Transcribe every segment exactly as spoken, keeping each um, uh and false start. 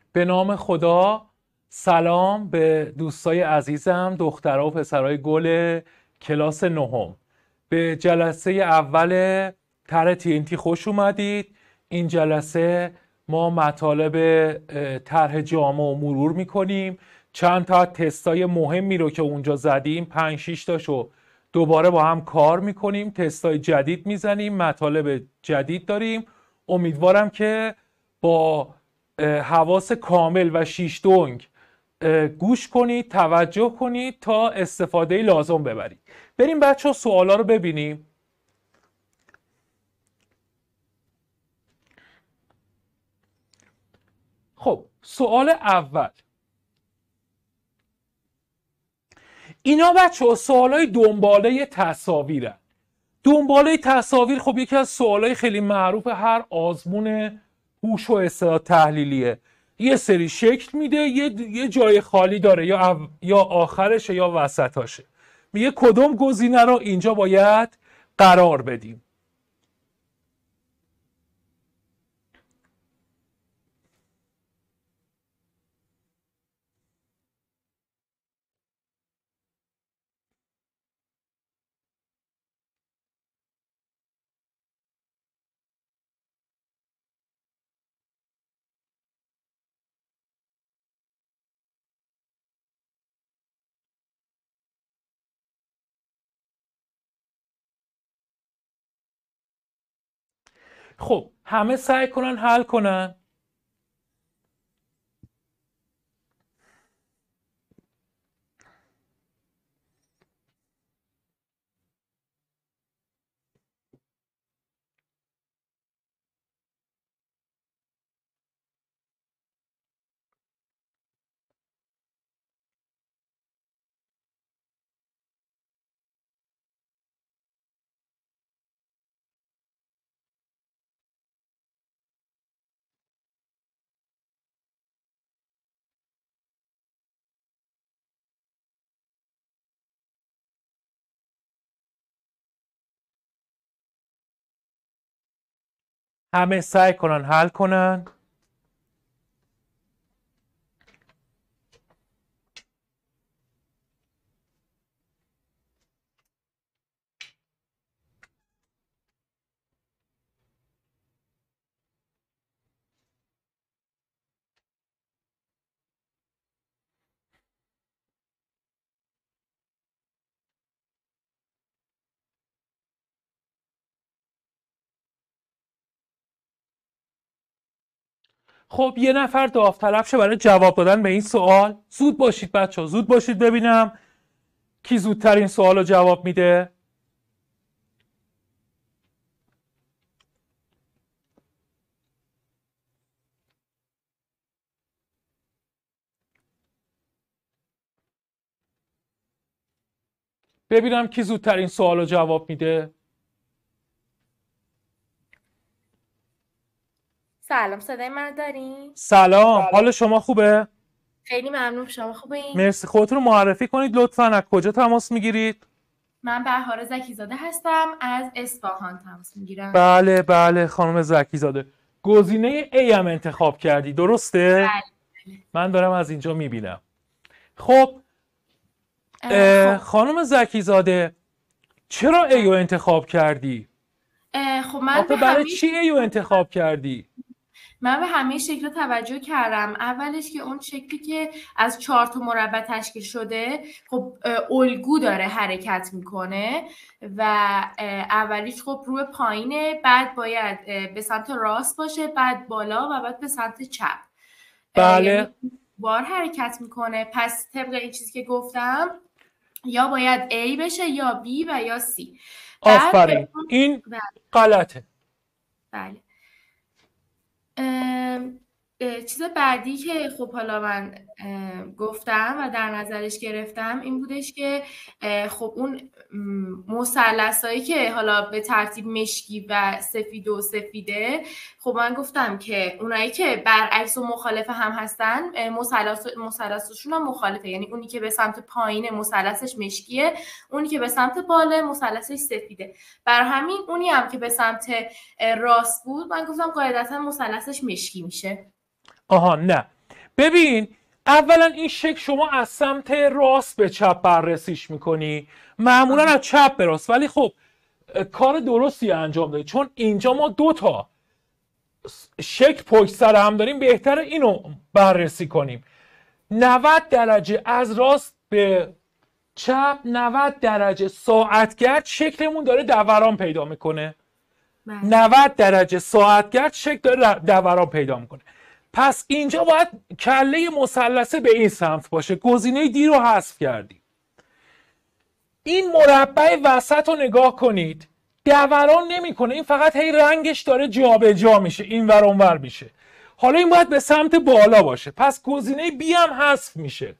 به نام خدا. سلام به دوستای عزیزم، دخترها و پسرای گل کلاس نهم. به جلسه اول طرح تی ان تی خوش اومدید. این جلسه ما مطالب طرح جامع و مرور میکنیم. چند تا تستای مهمی رو که اونجا زدیم، پنج شش تاشو دوباره با هم کار میکنیم. تستای جدید میزنیم، مطالب جدید داریم. امیدوارم که با حواس کامل و شیش دنگ گوش کنید، توجه کنید تا استفاده لازم ببرید. بریم بچه ها سوالا رو ببینیم. خب سوال اول، اینا بچه ها سوال های دنباله تصاویرن. دنباله تصاویر خب یکی از سوال های خیلی معروف هر آزمون هوش و استعداد تحلیلیه. یه سری شکل میده، یه, یه جای خالی داره، یا, او... یا آخرشه یا وسطاشه. میگه کدوم گزینه رو اینجا باید قرار بدیم. خب همه سعی کنن حل کنن. همه سعی کنن حل کنن. خب یه نفر داوطلب شه برای جواب دادن به این سوال. زود باشید بچه ها، زود باشید ببینم کی زودتر این سوال رو جواب میده. ببینم کی زودتر این سوال رو جواب میده. سلام، صدای من دارین؟ سلام، حال شما خوبه؟ خیلی ممنون. شما خوبین؟ مرسی. خودتون رو معرفی کنید لطفاً. از کجا تماس میگیرید؟ من بهار زکیزاده هستم، از اصفهان تماس میگیرم. بله بله خانم زکیزاده. گزینه A هم انتخاب کردی، درسته؟ بله. من دارم از اینجا میبینم. خب خب خانم زکیزاده چرا A رو انتخاب کردی؟ خب من آخه به برای همه چی A رو انتخاب کردی؟ من به همه شکل توجه کردم. اولش که اون شکلی که از چهار تا مربع تشکیل شده خب الگو داره حرکت میکنه و اولیش خب روی پایینه، بعد باید به سمت راست باشه، بعد بالا و بعد به سمت چپ. بله. یعنی بار حرکت میکنه. پس طبق این چیزی که گفتم یا باید A بشه یا B و یا C. آفرین، این بله. غلطه. بله. چیز بعدی که خب حالا من گفتم و در نظرش گرفتم این بودش که خب اون مثلثایی که حالا به ترتیب مشکی و سفید و سفیده، خب من گفتم که اونایی که برعکس و مخالف هم هستن مثلث مثلثشون هم مخالفه. یعنی اونی که به سمت پایین مثلثش مشکیه، اونی که به سمت بالا مثلثش سفیده. بر همین اونی هم که به سمت راست بود من گفتم قاعدتا مثلثش مشکی میشه. آها نه، ببین اولا این شکل شما از سمت راست به چپ بررسیش میکنی، معمولا از چپ به راست، ولی خب کار درستی انجام دادی، چون اینجا ما دو تا شکل پشت سر هم داریم، بهتر اینو بررسی کنیم. نود درجه از راست به چپ، نود درجه ساعتگرد شکلمون داره دوران پیدا میکنه. نود درجه ساعتگرد شکل داره دوران پیدا میکنه. پس اینجا باید کله مثلثه به این سمت باشه. گزینه دی رو حذف کردیم. این مربع وسط رو نگاه کنید، دوران نمیکنه، این فقط هی رنگش داره جابجا میشه، این ور اون ور میشه. حالا این باید به سمت بالا باشه، پس گزینه بی هم حذف میشه.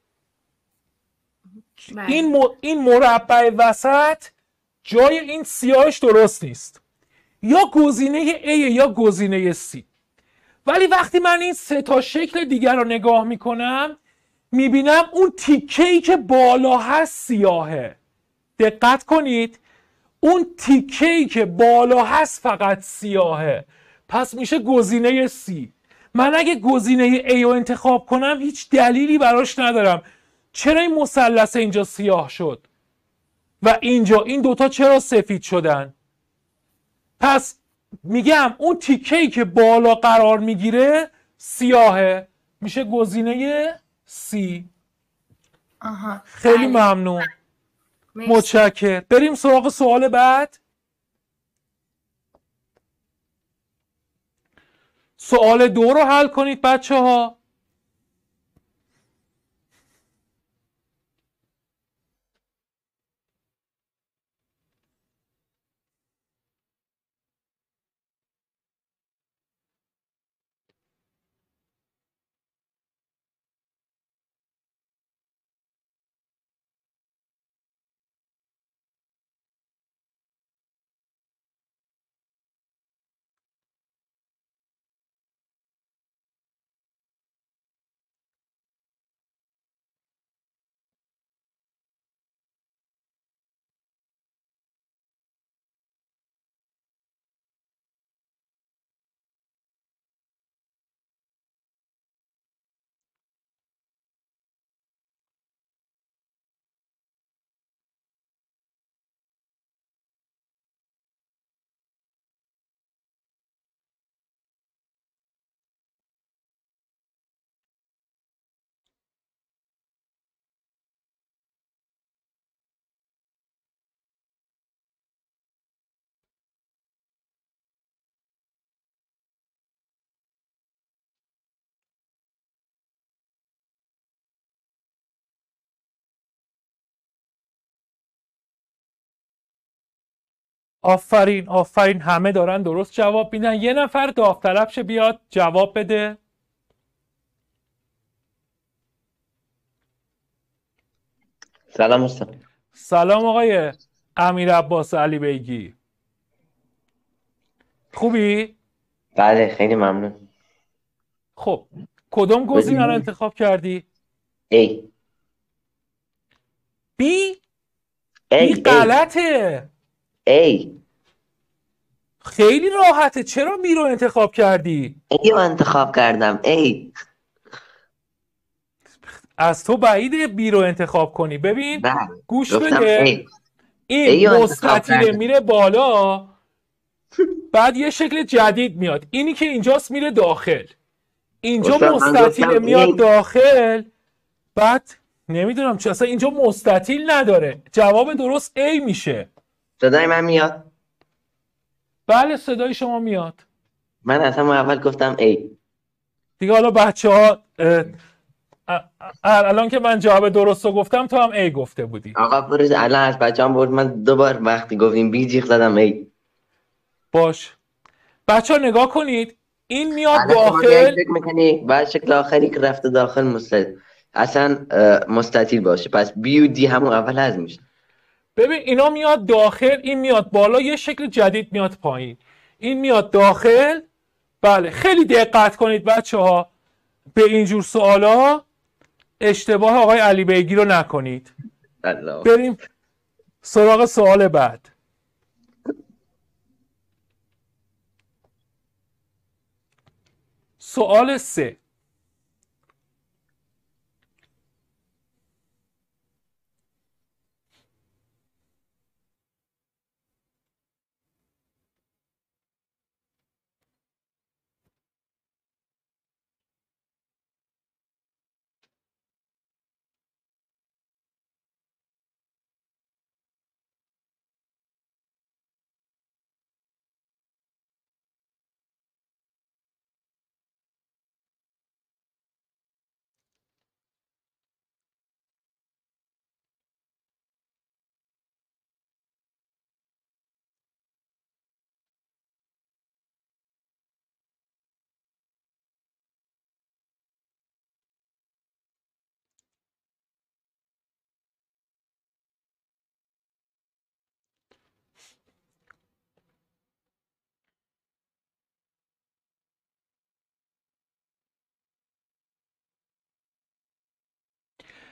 این م... این مربع وسط جای این سیاهش درست نیست، یا گزینه A یا گزینه C. ولی وقتی من این سه تا شکل دیگر رو نگاه میکنم میبینم اون تیکه‌ای که بالا هست سیاهه. دقت کنید، اون تیکه‌ای که بالا هست فقط سیاهه، پس میشه گزینه C. من اگه گزینه A رو انتخاب کنم هیچ دلیلی براش ندارم. چرا این مثلث اینجا سیاه شد و اینجا این دوتا چرا سفید شدن؟ پس میگم اون تیکه‌ای که بالا قرار میگیره سیاهه، میشه گزینه C. آها. خیلی ممنون، متشکرم. بریم سراغ سوال بعد. سوال دو رو حل کنید بچه ها. آفرین آفرین، همه دارن درست جواب میدن. یه نفر داوطلب شه بیاد جواب بده. سلام استاد. سلام آقای امیر عباس علی بیگی، خوبی؟ بله خیلی ممنون. خب کدوم گزینه رو انتخاب کردی؟ ای بی؟ ای بی غلطه. ای خیلی راحته، چرا بی رو انتخاب کردی؟ ای رو انتخاب کردم. ای از تو بعیده بی رو انتخاب کنی. ببین بله گوش گفتم بده، ای. این ای رو انتخاب مستطیله کردم. میره بالا، بعد یه شکل جدید میاد، اینی که اینجاست میره داخل. اینجا استاد من مستطیله گفتم میاد ای. داخل، بعد نمیدونم چه اصلا اینجا مستطیل نداره. جواب درست A میشه. صدای من میاد؟ بله صدای شما میاد. من اصلا اول گفتم ای. دیگه حالا بچه ها الان که من جواب درست رو گفتم تو هم A گفته بودی. آقا پروز الان از بچه هم برد، من دوبار وقتی گفتیم بی جیغ زدم ای. باش بچه ها نگاه کنید، این میاد الان شما بیایی داخل. فکر میکنی بعد شکل آخری که رفته داخل مستطیل اصلا مستطیل باشه، پس بی و دی همون اول از میشه. ببین اینا میاد داخل، این میاد بالا، یه شکل جدید میاد پایین، این میاد داخل. بله خیلی دقت کنید بچه ها به اینجور سوالا، اشتباه آقای علی بیگی رو نکنید. الله. بریم سراغ سوال بعد. سوال سه،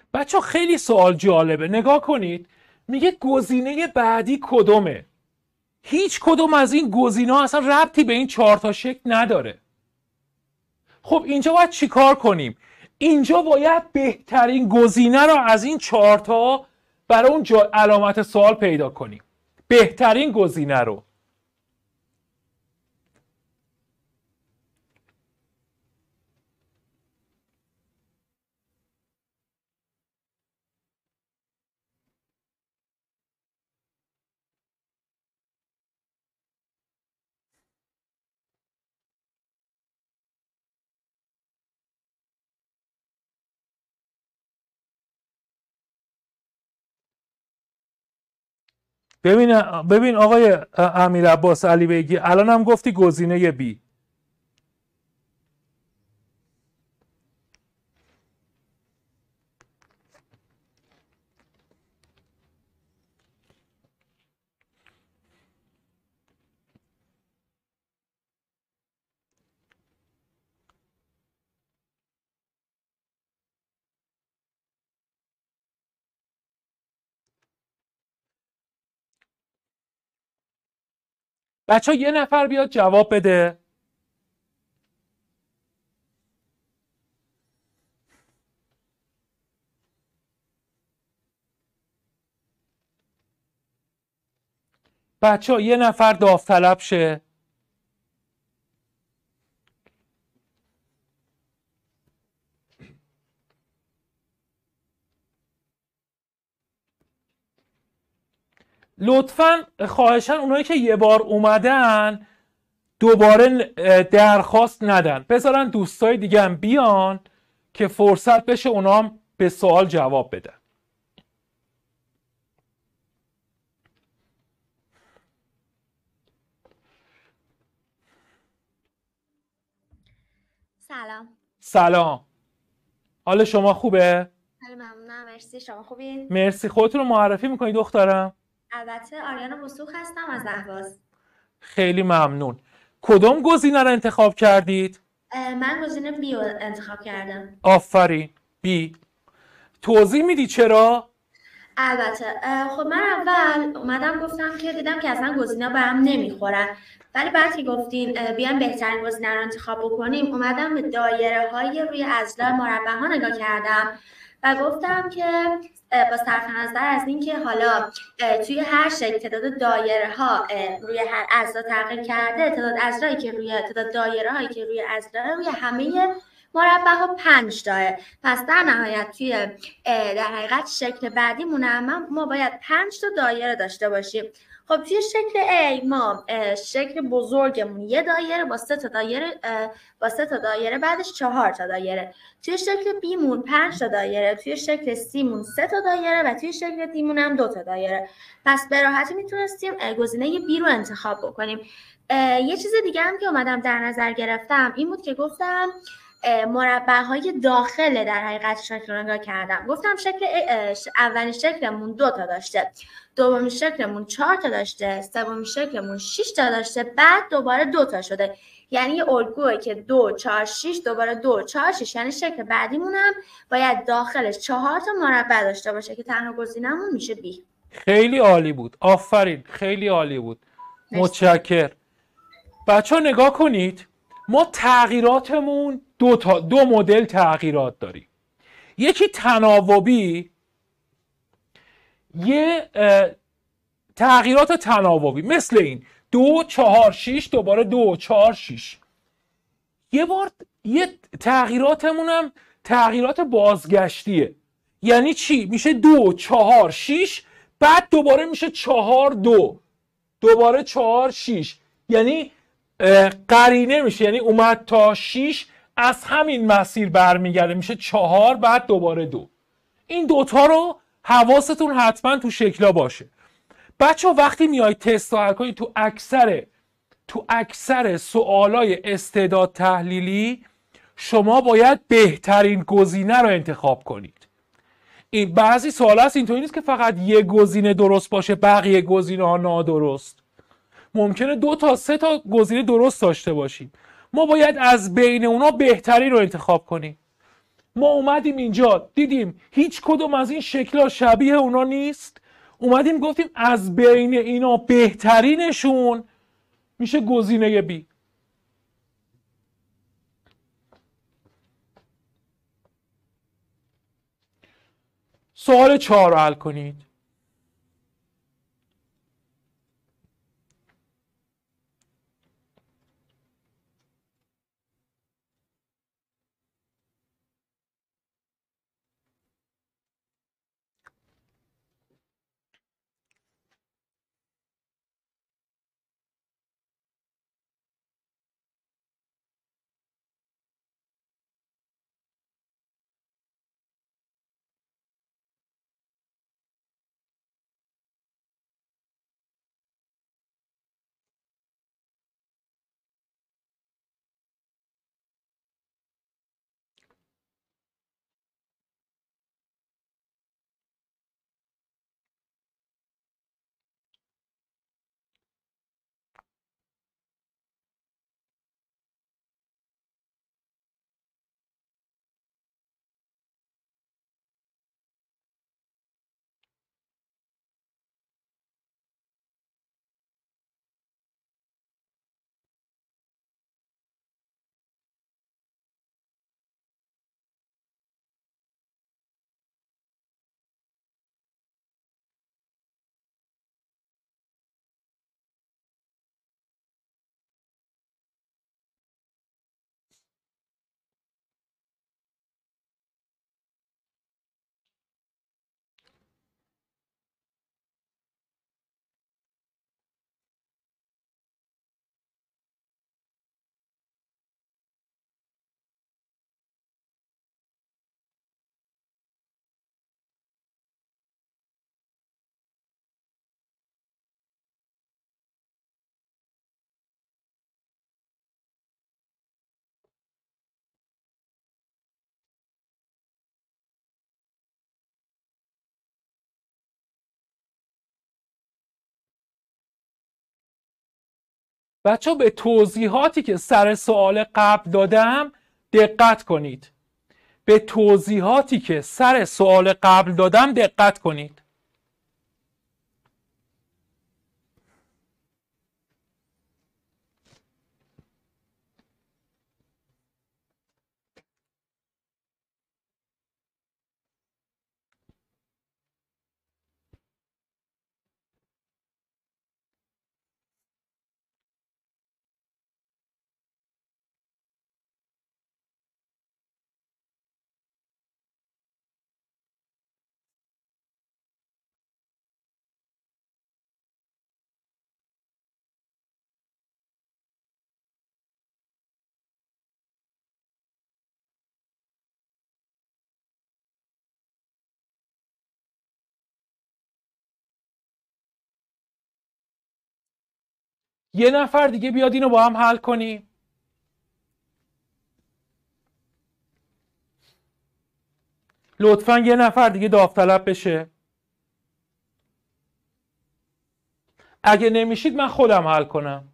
بچه خیلی سوال جالبه، نگاه کنید. میگه گزینه بعدی کدومه؟ هیچ کدوم از این گزینه ها اصلا ربطی به این چهار تا شکل نداره. خب اینجا باید چیکار کنیم؟ اینجا باید بهترین گزینه رو از این چهار تا برای اون علامت سوال پیدا کنیم. بهترین گزینه رو. ببین ببین آقای امیر عباس علی بیگی، الان هم گفتی گزینه بی. بچه ها یه نفر بیاد جواب بده. بچه ها یه نفر داوطلب شه. لطفاً خواهشاً اونایی که یه بار اومدن دوباره درخواست ندن، بذارن دوستای دیگه هم بیان که فرصت بشه اونام به سوال جواب بدن. سلام. سلام. حال شما خوبه؟ خیلی ممنونم، مرسی. شما خوبین؟ مرسی. خودتون رو معرفی میکنید دخترم؟ البته آریانا وثوق هستم از اهواز. خیلی ممنون. کدوم گزینه رو انتخاب کردید؟ من گزینه بی رو انتخاب کردم. آفرین. بی. توضیح میدی چرا؟ البته خب من اول اومدم گفتم که دیدم که اصلا گزینه‌ها به هم نمیخورن، ولی بعد که گفتین بیایم بهترین گزینه رو انتخاب بکنیم، اومدم به دایره های روی اضلاع مربع ها نگاه کردم و گفتم که با صرف نظر از اینکه حالا توی هر شکل تعداد دایره ها روی هر اضلاع تغییر کرده، تعداد اضلاعی که روی تعداد دایره هایی که روی اضلاع روی همه مربع ها پنج تاه. پس در نهایت توی در حقیقت شکل بعدیمون هم ما باید پنج تا دایره داشته باشیم. خب توی شکل A ما شکل بزرگمون یه دایره با سه تا دایره با سه تا دایره بعدش چهار تا دایره. توی شکل B مون پنج تا دایره، توی شکل C مون سه تا دایره و توی شکل D مون هم دو تا دایره. پس به راحتی میتونستیم گزینه B رو انتخاب بکنیم. یه چیز دیگه هم که اومدم در نظر گرفتم این بود که گفتم مربع های داخل در حقیقت شکل رو نگاه کردم. گفتم شکل اولین شکلمون دو تا داشته، دومین شکلمون چهار تا داشته، سومین شکلمون شش تا داشته، بعد دوباره دو تا شده. یعنی یه الگوئه که دو چهار شش دوباره دو چهار شش، یعنی شکل بعدیمون هم باید داخلش چهار تا مربع داشته باشه که تنها گزینه‌مون میشه بی. خیلی عالی بود. آفرین. خیلی عالی بود. متشکرم. بچه‌ها نگاه کنید. ما تغییراتمون دو تا دو مدل تغییرات داریم. یکی تناوبی، یه تغییرات تناوبی مثل این دو چهار شش دوباره دو چهار شش. یه بار یه تغییراتمون هم تغییرات بازگشتیه. یعنی چی؟ میشه دو چهار شش بعد دوباره میشه چهار دو دوباره چهار شش. یعنی قرینه میشه، یعنی اومد تا شش از همین مسیر برمیگرده میشه چهار بعد دوباره دو. این دوتا رو حواستون حتما تو شکلا باشه. بچه ها وقتی میای تست حل کنید تو اکثر تو اکثر سوالای استعداد تحلیلی شما باید بهترین گزینه رو انتخاب کنید. این بعضی سوال هست اینطوری نیست که فقط یه گزینه درست باشه بقیه گزینه ها نادرست. ممکنه دو تا سه تا گزینه درست داشته باشیم. ما باید از بین اونا بهتری رو انتخاب کنیم. ما اومدیم اینجا دیدیم هیچ کدوم از این شکل‌ها شبیه اونا نیست، اومدیم گفتیم از بین اینا بهترینشون میشه گزینه بی. سوال چهار رو حل کنید. بچه ها به توضیحاتی که سر سوال قبل دادم دقت کنید. به توضیحاتی که سر سوال قبل دادم دقت کنید. یه نفر دیگه بیاد اینو با هم حل کنیم. لطفاً یه نفر دیگه داوطلب بشه. اگه نمیشید من خودم حل کنم.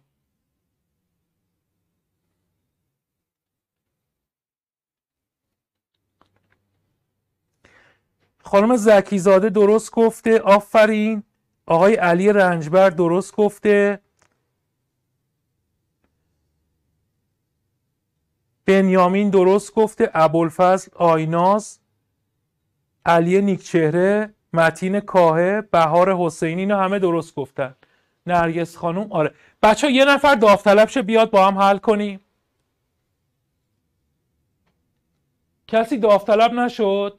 خانم زکیزاده درست گفته، آفرین. آقای علی رنجبر درست گفته. بنیامین درست گفته. ابوالفضل آیناز، علی نیکچهره، متین کاهه، بهار حسینی، اینا همه درست گفتن. نرگس خانوم. آره بچه ها یه نفر داوطلب شه بیاد با هم حل کنیم. کسی داوطلب نشد؟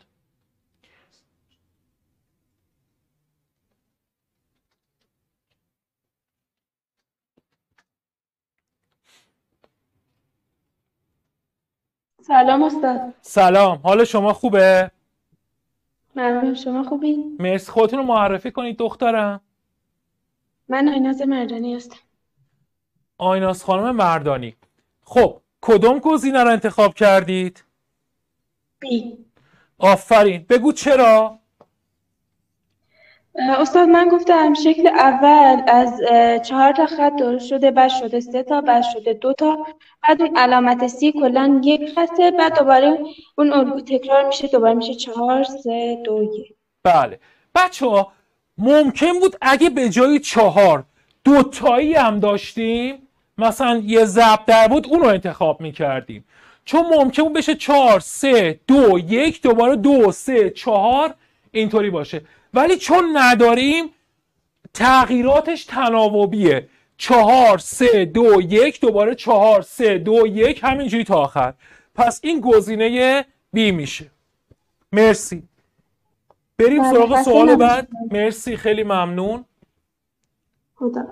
سلام استاد. سلام، حال شما خوبه؟ ممنون، شما خوبین؟ مرسی. خودتون رو معرفی کنید دخترم. من آیناز مردانی هستم. آیناز خانم مردانی. خب کدوم گزینه رو انتخاب کردید؟ بی. آفرین. بگو چرا؟ استاد من گفتم شکل اول از اه، چهار تا خط درست شده، بعد شده سه تا، بعد شده دو تا، بعد اون علامت سی کلا یک خطه، بعد دوباره اون الگو تکرار میشه، دوباره میشه چهار سه دو یک. بله بچه ها، ممکن بود اگه به جای چهار دوتایی هم داشتیم، مثلا یه ضرب در بود، اون رو انتخاب میکردیم، چون ممکن بود بشه چهار سه دو یک، دوباره دو سه چهار اینطوری باشه، ولی چون نداریم تغییراتش تناوبیه، چهار سه دو یک، دوباره چهار سه دو یک، همینجوری تا آخر. پس این گزینه بی میشه. مرسی. بریم بله، سراغ خسته سوال نباشید. بعد. مرسی، خیلی ممنون. خدا.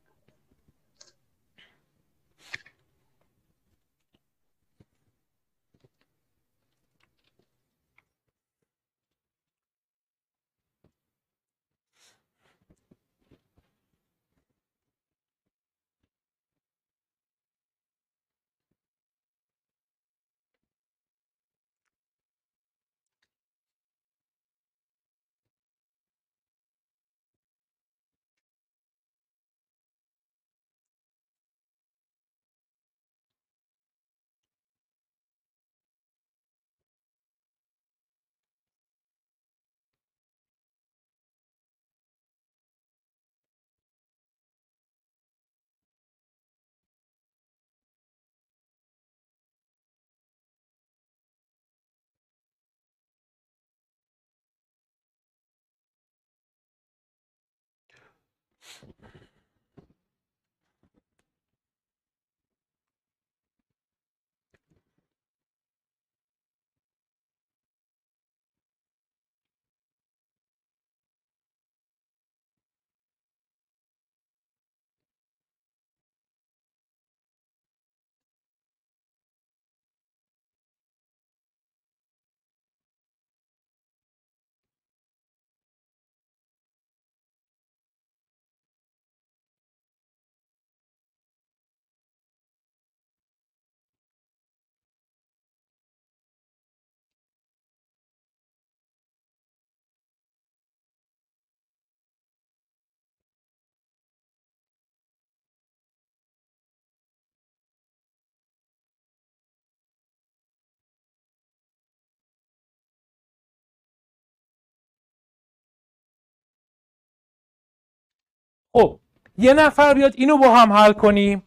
خب یه نفر بیاد اینو با هم حل کنیم.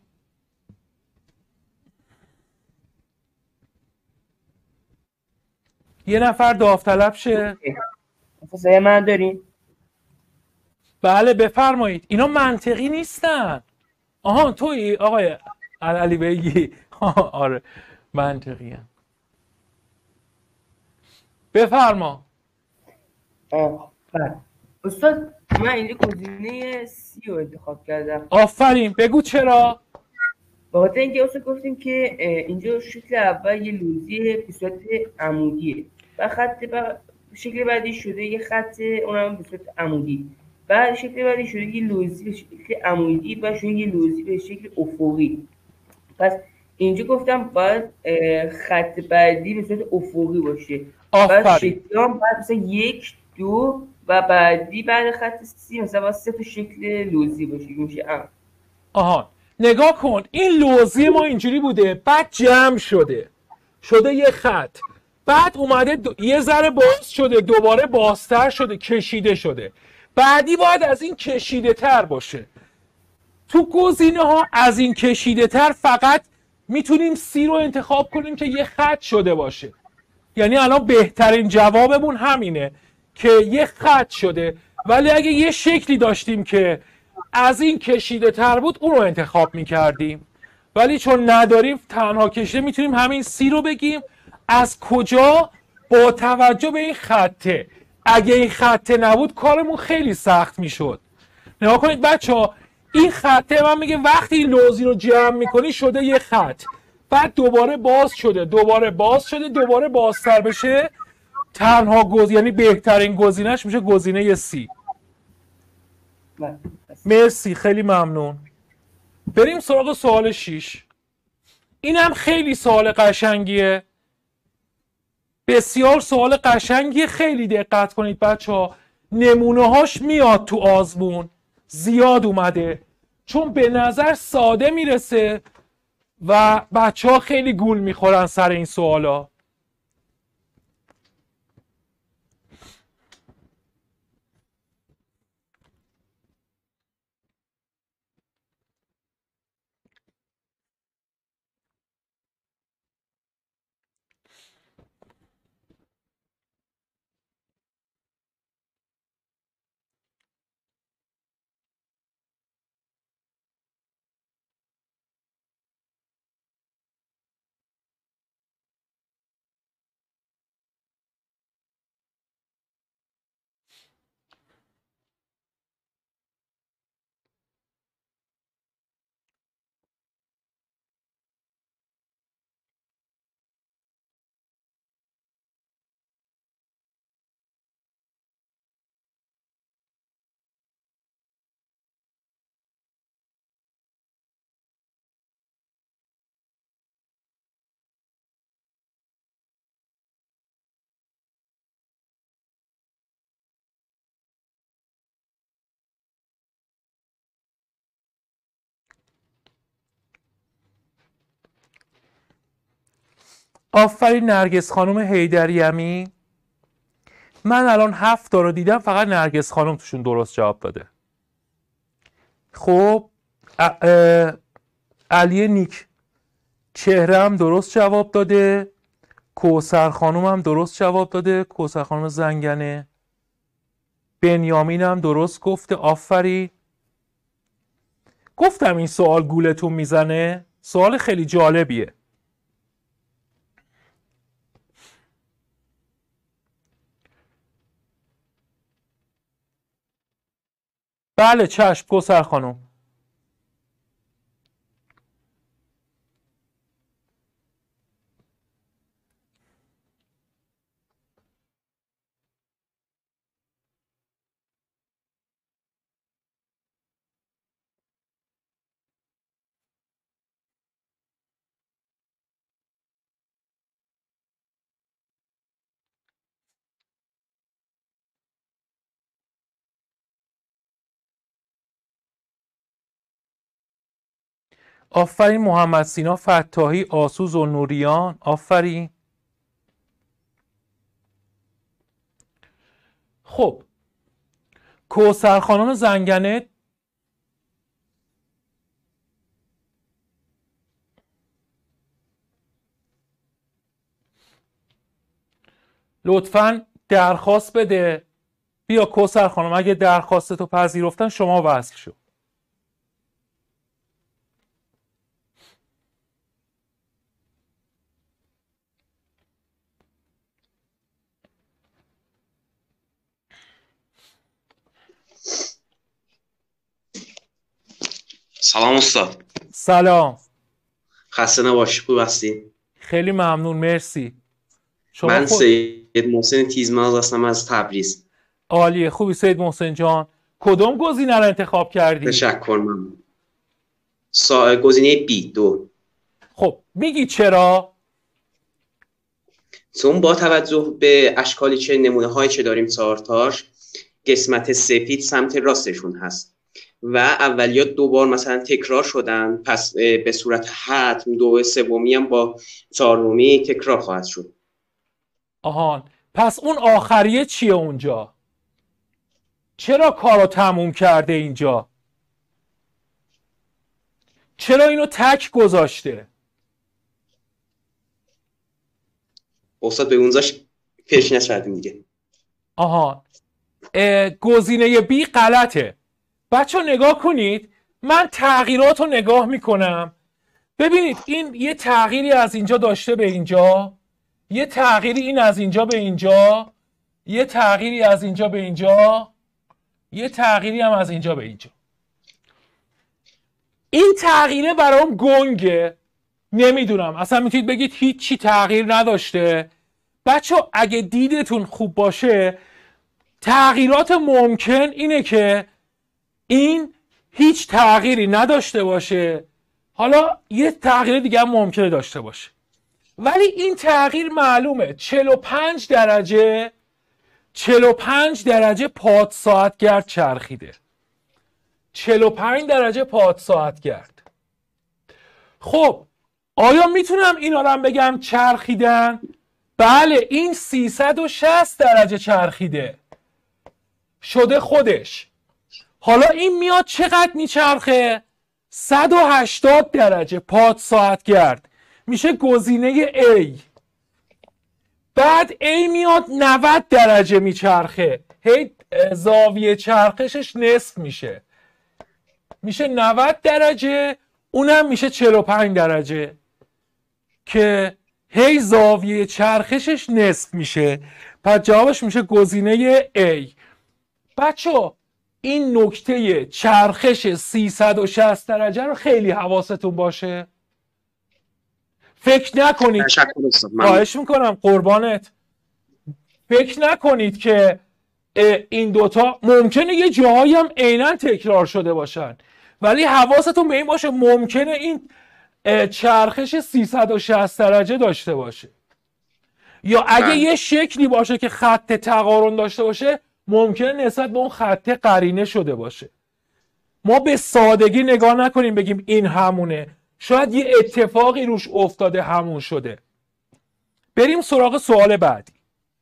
یه نفر داوطلب شه. صدای من دارین؟ بله بفرمایید. اینا منطقی نیستن. آها تویی آقای علی بیگی؟ آره منطقی هم. بفرما. آه بله استاد، من اینجا گزینه سی رو انتخاب کردم. آفرین. بگو چرا؟ به خاطر اینکه استاد گفتیم که اینجا شکل اول یه لوزی به صورت عمودیه و خط بعد شکل بعدی شده یه خط اونم به صورت عمودی، بعد شکل بعدی شده یه لوزی به شکل عمودی و شده یه لوزی به شکل افقی. پس اینجا گفتم باید خط بعدی به صورت افقی باشه. بعد آفرین. شکل هم بعد مثلا یک دو و بعدی بعد خط سی مثلا باید سه تا شکل لوزی باشه میشه ام. آها نگاه کن، این لوزی ما اینجوری بوده، بعد جمع شده شده یه خط، بعد اومده دو... یه ذره باز شده، دوباره بازتر شده، کشیده شده، بعدی باید از این کشیده تر باشه. تو گزینه ها از این کشیده تر فقط میتونیم سی رو انتخاب کنیم که یه خط شده باشه. یعنی الان بهترین جوابمون همینه که یه خط شده، ولی اگه یه شکلی داشتیم که از این کشیده تر بود اون رو انتخاب میکردیم، ولی چون نداریم تنها کشیده میتونیم همین سی رو بگیم. از کجا؟ با توجه به این خطه. اگه این خطه نبود کارمون خیلی سخت میشد. نگاه کنید بچه ها، این خطه من میگه وقتی این لوزی رو جمع میکنی شده یه خط، بعد دوباره باز شده، دوباره باز شده، دوباره بازتر بشه، تنها گزینه یعنی بهترین گزینهش میشه گزینه سی. مرسی، خیلی ممنون. بریم سراغ سوال شش. اینم خیلی سوال قشنگیه، بسیار سوال قشنگیه. خیلی دقت کنید بچه ها. نمونه هاش میاد تو آزمون، زیاد اومده، چون به نظر ساده میرسه و بچه ها خیلی گول میخورن سر این سوالا. آفرین نرگس خانم حیدریمی. من الان هفت تا رو دیدم، فقط نرگس خانم توشون درست جواب داده. خب علی نیک چهره هم درست جواب داده، کوثر خانم هم درست جواب داده، کوثر خانم زنگنه. بنیامین هم درست گفته. آفرین. گفتم این سوال گولتون میزنه، سوال خیلی جالبیه. بله چشم کوثر خانم. آفرین محمد سینا فتاحی، آسوز و نوریان. آفرین. خب کوثر خانم زنگنه لطفاً درخواست بده. بیا کوثر خانم، اگه درخواستتو پذیرفتن شما وصل شو. سلام استاد. سلام. خسته نباشی، خوب هستی؟ خیلی ممنون، مرسی. شما من خود... سید محسن تیزماز هستم از تبریز. عالیه. خوبی سید محسن جان؟ کدوم گزینه رو انتخاب کردی؟ تشکر. من سا... گزینه بی دو. خب میگی چرا؟ چون با توجه به اشکالی چه نمونه هایی چه داریم چهارتاش، قسمت سفید سمت راستشون هست و اولیات دوبار مثلا تکرار شدن، پس به صورت حتم دو سومی هم با چهارمی تکرار خواهد شد. آهان، پس اون آخریه چیه اونجا؟ چرا کارو تموم کرده اینجا؟ چرا اینو تک گذاشته؟ استاد به اونجاش پیش نشدیم دیگه. آهان، گزینه بی غلطه. بچه ها نگاه کنید، من تغییرات رو نگاه میکنم. ببینید این یه تغییری از اینجا داشته به اینجا، یه تغییری این از اینجا به اینجا، یه تغییری از اینجا به اینجا، یه تغییری هم از اینجا به اینجا. این تغییره برام گنگه، نمیدونم، اصلا میتونید بگید هیچی تغییر نداشته. بچه ها اگه دیدتون خوب باشه، تغییرات ممکن اینه که این هیچ تغییری نداشته باشه، حالا یه تغییر دیگه هم ممکنه داشته باشه، ولی این تغییر معلومه. چهل و پنج درجه چهل و پنج درجه پاد ساعت گرد چرخیده. چهل و پنج درجه پاد ساعت گرد. خب آیا میتونم اینا رو هم بگم چرخیدن؟ بله، این سیصد و شصت درجه چرخیده شده خودش. حالا این میاد چقدر میچرخه؟ صد و هشتاد درجه پاد ساعت گرد، میشه گزینه A. بعد A میاد نود درجه میچرخه، هی زاویه چرخشش نصف میشه، میشه نود درجه، اونم میشه چهل و پنج درجه که هی زاویه چرخشش نصف میشه. پس جوابش میشه گزینه A. بچه این نکته چرخش سیصد و شصت درجه رو خیلی حواستون باشه. فکر نکنید، خواهش میکنم قربانت، فکر نکنید که این دوتا ممکنه یه جاهایی هم عیناً تکرار شده باشن، ولی حواستون به این باشه ممکنه این چرخش سیصد و شصت درجه داشته باشه، یا اگه یه شکلی باشه که خط تقارن داشته باشه ممکنه نسبت به اون خط قرینه شده باشه. ما به سادگی نگاه نکنیم بگیم این همونه، شاید یه اتفاقی روش افتاده همون شده. بریم سراغ سوال بعدی.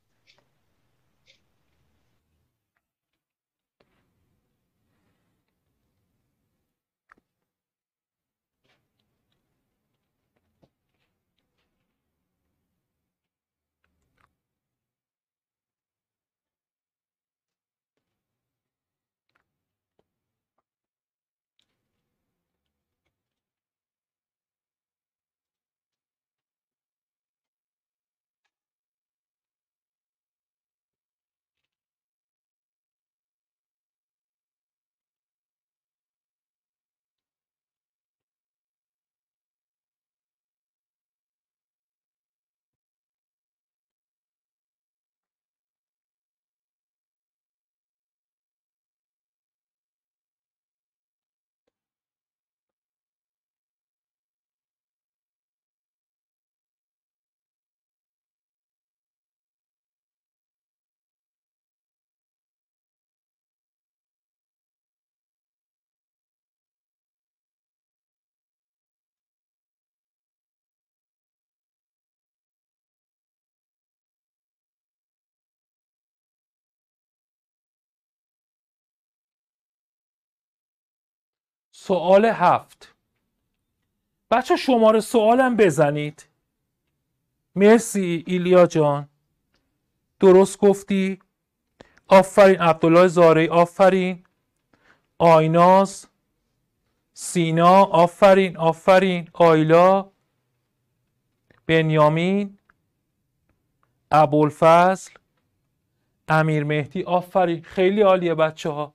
سوال هفت. بچه شماره سوالم بزنید. مرسی ایلیا جان، درست گفتی. آفرین عبدالله زارعی، آفرین. آیناز، سینا، آفرین آفرین. آیلا، بنیامین، ابوالفضل، امیر مهدی، آفرین. خیلی عالیه بچه ها.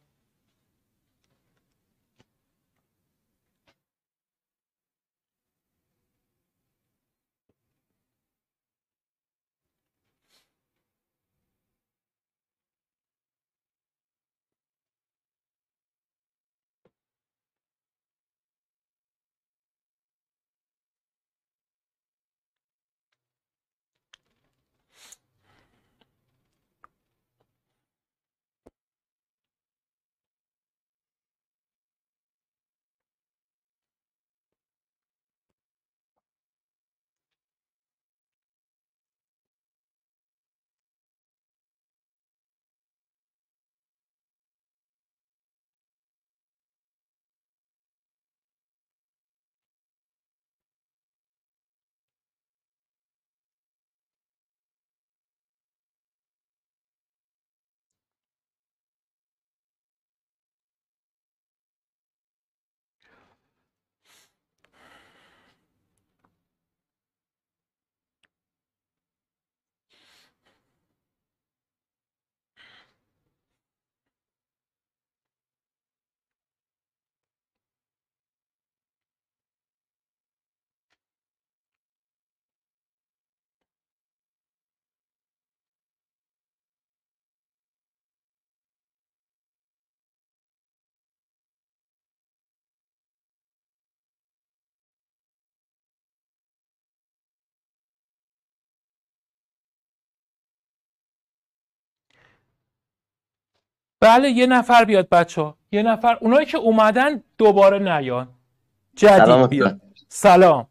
بله یه نفر بیاد بچه ها، یه نفر، اونایی که اومدن دوباره نیان، جدید سلام بیاد. استاد. سلام،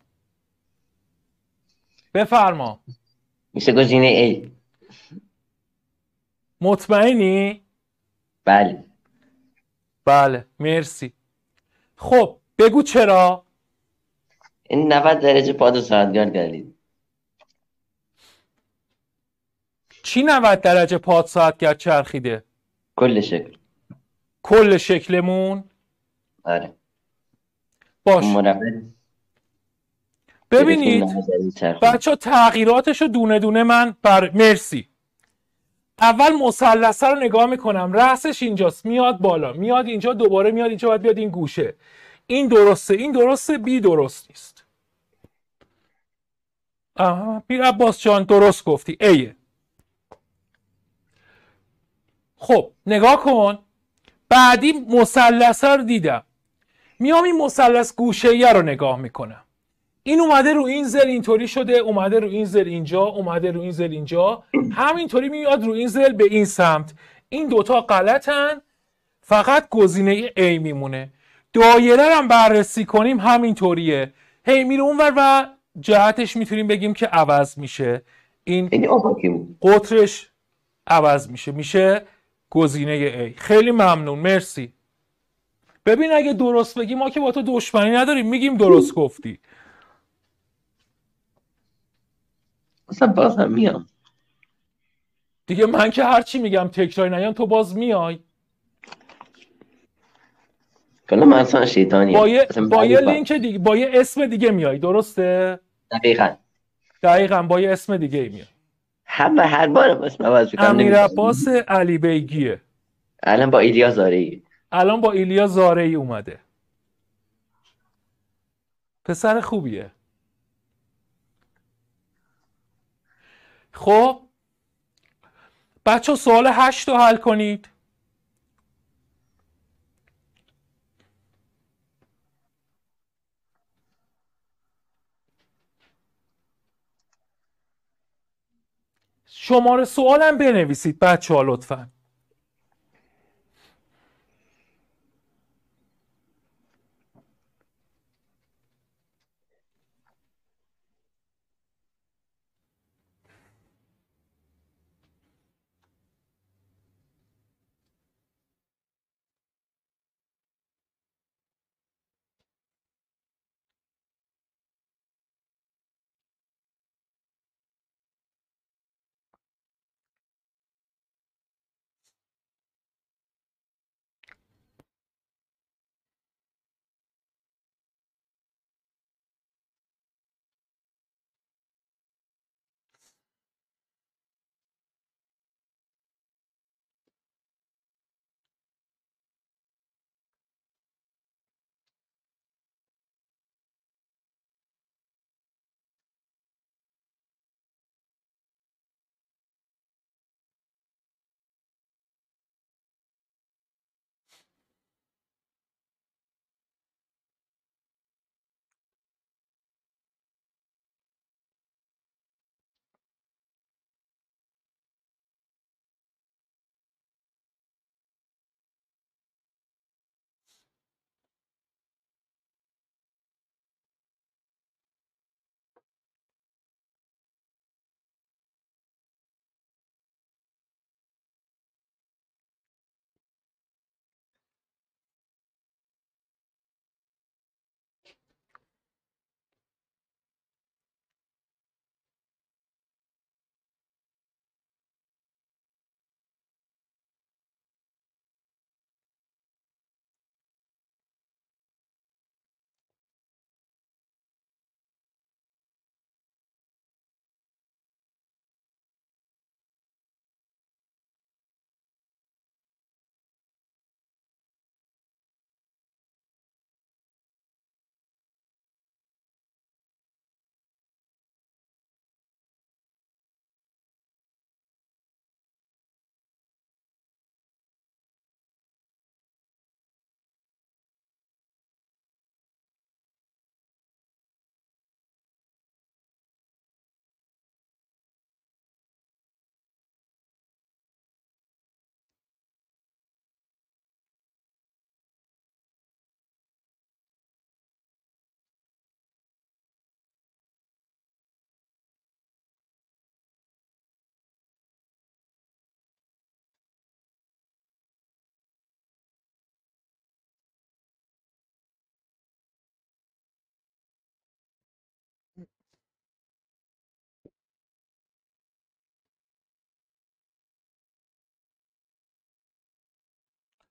بفرما. میشه گزینه A؟ مطمئنی؟ بله. بله مرسی. خب بگو چرا. این نود درجه پاد و ساعتگار کردید. چی نود درجه پاد ساعتگر چرخیده؟ کل شکل. کل شکلمون؟ آره. باش. اون مربع ببینید بچه ها تغییراتش رو دونه دونه من بر مرسی. اول مثلثه رو نگاه میکنم، رأسش اینجاست، میاد بالا، میاد اینجا، دوباره میاد اینجا، باید بیاد این گوشه. این درسته، این درسته، بی درست نیست. آها پیر عباس جان درست گفتی، ایه. خب نگاه کن، بعدی مثلثه رو دیدم، میام این مثلث گوشه‌ای رو نگاه میکنم. این اومده رو این زل اینطوری شده، اومده رو این زل اینجا، اومده رو این زل اینجا، همینطوری میاد رو این زل به این سمت. این دوتا غلطن، فقط گزینه A میمونه. دایره رو هم بررسی کنیم همینطوریه، هی میره اونور و جهتش میتونیم بگیم که عوض میشه، این قطرش عوض میشه، میشه گزینه A. خیلی ممنون، مرسی. ببین اگه درست بگی ما که با تو دشمنی نداریم، میگیم درست گفتی. اصلا باز هم میام دیگه، من که هرچی میگم تکراری نیام تو باز میای. کلا من اصلا شیطانیم. با یه, با یه لینک دیگه، با یه اسم دیگه میای، درسته؟ دقیقاً دقیقاً با یه اسم دیگه میای. همه هر بار اسم عوض میکنم. امیر عباس علی بیگیه. الان با ایلیا زارعی. الان با ایلیا زارعی اومده. پسر خوبیه. خب بچه سوال هشت رو حل کنید. شماره سوالم بنویسید بچه ها لطفا.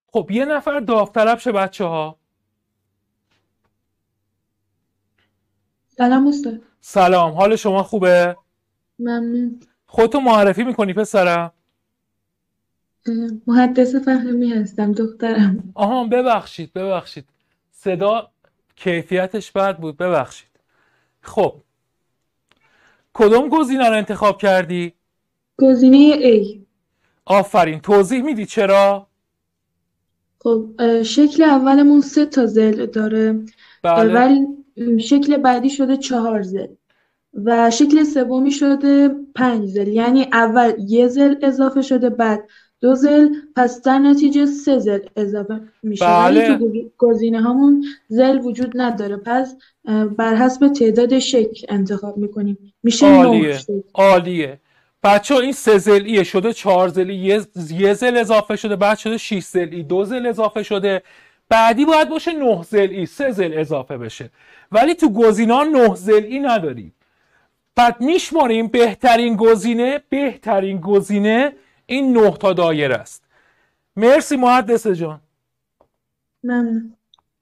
خب یه نفر داوطلب شه بچه ها. سلام استاد. سلام، حال شما خوبه؟ ممنون. خودتو معرفی میکنی پسرم؟ اه، محدث فهمی هستم دخترم. آها ببخشید ببخشید صدا کیفیتش بد بود، ببخشید. خب کدوم گزینه رو انتخاب کردی؟ گزینه A. آفرین، توضیح میدی چرا؟ خب اه، شکل اولمون سه تا زل داره، اه، بله. ولی م، شکل بعدی شده چهار زل و شکل سومی شده پنج زل، یعنی اول یه زل اضافه شده بعد دو زل، پس در نتیجه سه زل اضافه میشه، ولی تو بله گزینه هامون زل وجود نداره، پس اه، بر حسب تعداد شکل انتخاب میکنیم، میشه نه عالیه شکل. عالیه. بچه ها این سه زلیه شده چهار زلی، یه یه زل اضافه شده، بعد شده شش زلی، دو زل اضافه شده، بعدی باید باشه نه زلی، سه زل اضافه بشه. ولی تو گزینه ها نه زلی نداریم. پس میشماریم بهترین گزینه بهترین گزینه این نه تا دایره است. مرسی مهندس جان. ممنون.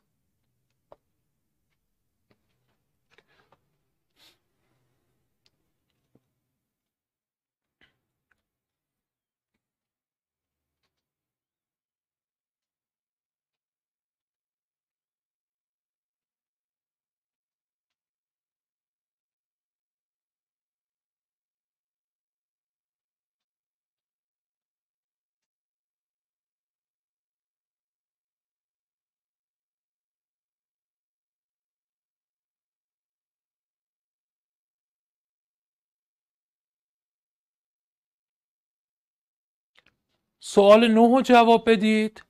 سوال نه رو جواب بدید.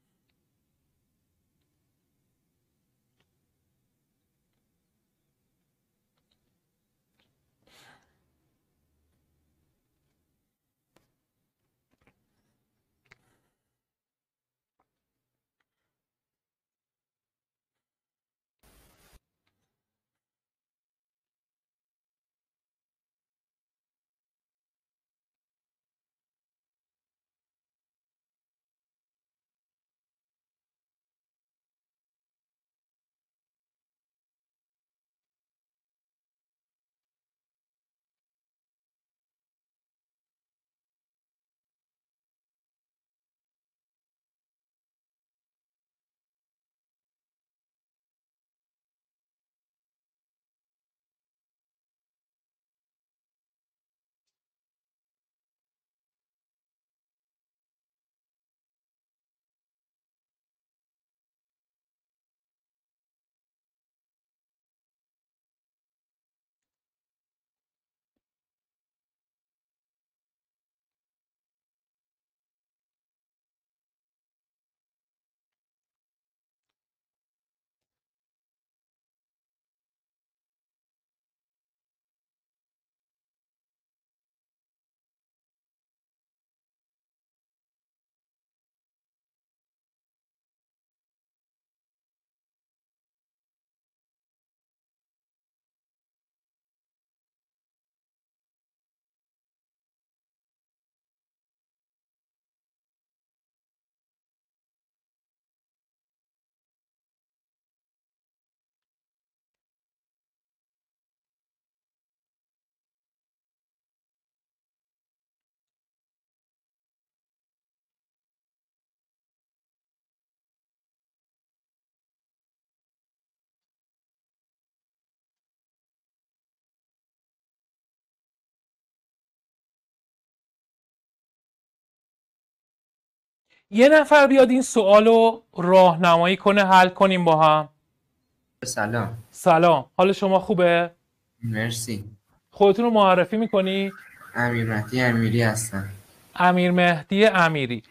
یه نفر بیاد این سوال رو راهنمایی کنه حل کنیم با هم. سلام. سلام، حال شما خوبه؟ مرسی. خودتون رو معرفی میکنی؟ امیر مهدی امیری هستم. امیر مهدی امیری.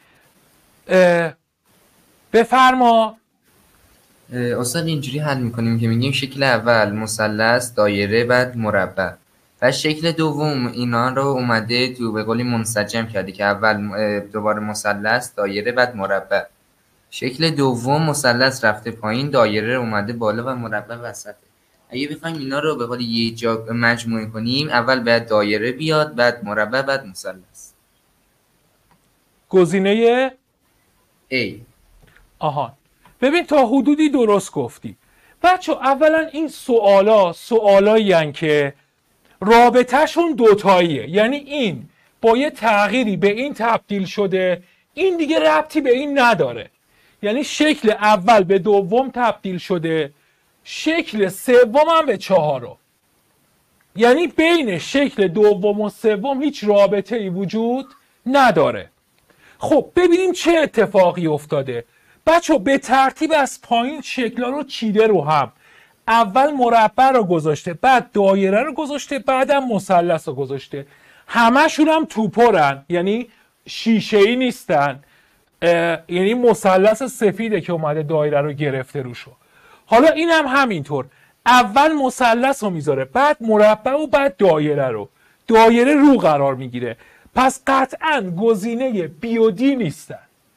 بفرما. استاد اینجوری حل میکنیم که میگیم شکل اول مثلث، دایره، بعد مربع. و شکل دوم اینا رو اومده تو به قولی منسجم کرده که اول دوباره مثلث، دایره، بعد مربع. شکل دوم مثلث رفته پایین، دایره اومده بالا و مربع وسطه. اگه بخوایم اینا رو به قولی یه جا مجموعه کنیم، اول باید دایره بیاد، بعد مربع، بعد مثلث. گزینه A. آهان ببین تا حدودی درست گفتی بچه. اولا این سوالا سوالایی هن که رابطهشون دوتاییه، یعنی این با یه تغییری به این تبدیل شده، این دیگه ربطی به این نداره. یعنی شکل اول به دوم تبدیل شده، شکل سوم هم به چهارم. یعنی بین شکل دوم و سوم هیچ رابطه ای وجود نداره. خب ببینیم چه اتفاقی افتاده. بچه به ترتیب از پایین شکل‌ها رو چیده رو هم. اول مربع رو گذاشته، بعد دایره رو گذاشته، بعدم مثلث رو گذاشته. همشون هم توپرن، یعنی شیشه‌ای نیستن. یعنی مثلث سفیده که اومده دایره رو گرفته روشو. حالا این هم همینطور، اول مثلث رو میذاره، بعد مربع و بعد دایره رو. دایره رو قرار میگیره. پس قطعا گزینه بی و دی نیستن.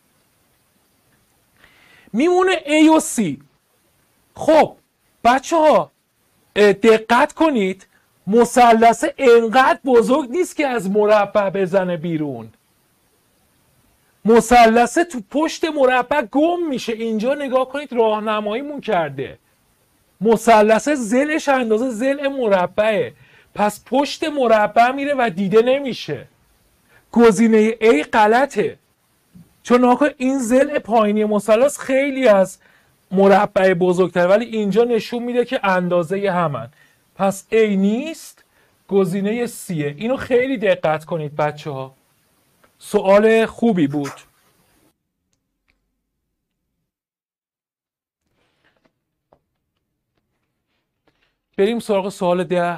میمونه A و C. خب بچه ها دقت کنید، مثلث انقدر بزرگ نیست که از مربع بزنه بیرون. مثلث تو پشت مربع گم میشه. اینجا نگاه کنید راهنماییمون کرده. مثلث ضلعش اندازه ضلع مربعه، پس پشت مربع میره و دیده نمیشه. گزینه A غلطه، چون آقا این ضلع پایینی مثلث خیلی از مربع بزرگتر، ولی اینجا نشون میده که اندازه همن. پس A نیست، گزینه C. اینو خیلی دقت کنید بچه ها. سوال خوبی بود. بریم سراغ سوال ده.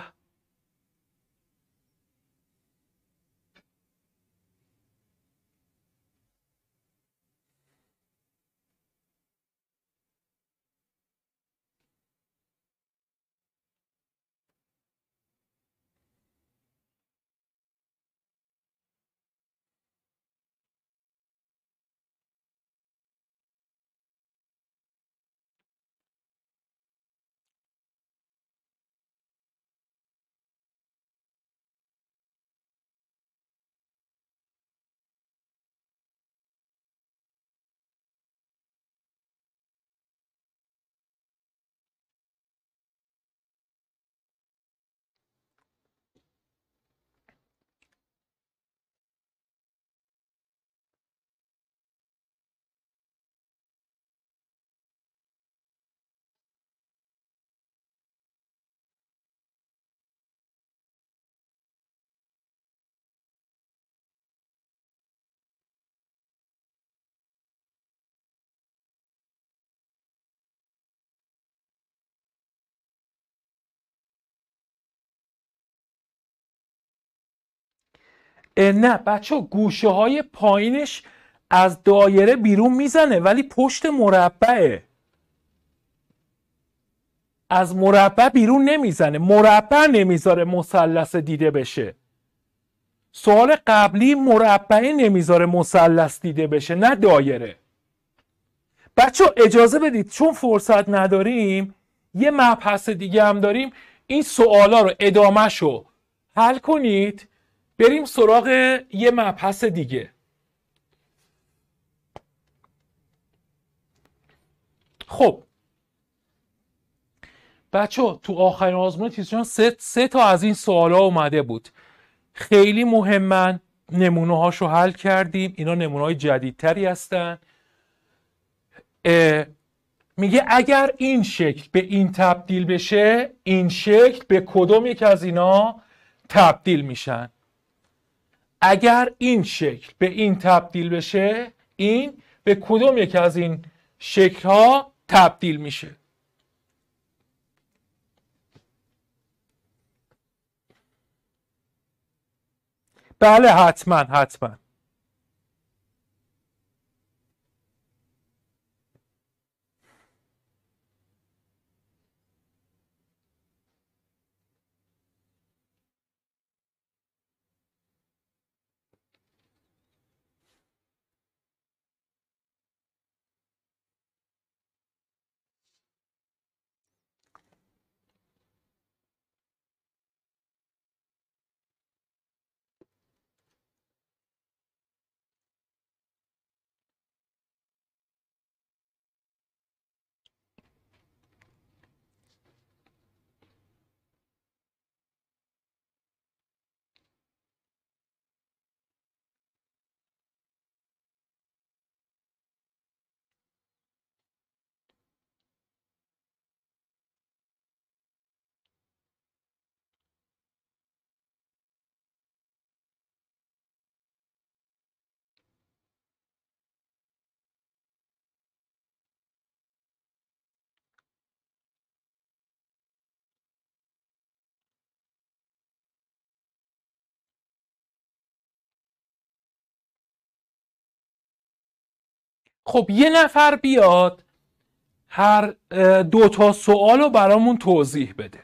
نه بچه گوشه های پایینش از دایره بیرون میزنه، ولی پشت مربعه. از مربع بیرون نمیزنه. مربع نمیذاره مثلث دیده بشه. سوال قبلی مربع نمیذاره مثلث دیده بشه، نه دایره. بچه اجازه بدید چون فرصت نداریم یه مبحث دیگه هم داریم، این سوالا رو ادامهشو حل کنید، بریم سراغ یه مبحث دیگه. خب بچه تو آخرین آزمون تیزشان سه, سه تا از این سوالا اومده بود، خیلی مهمن. نمونه هاشو حل کردیم، اینا نمونه های جدیدتری هستن. میگه اگر این شکل به این تبدیل بشه، این شکل به کدوم یک از اینا تبدیل میشن؟ اگر این شکل به این تبدیل بشه، این به کدوم یک از این شکل ها تبدیل میشه؟ بله حتما حتما. خب یه نفر بیاد هر دو تا سوال رو برامون توضیح بده.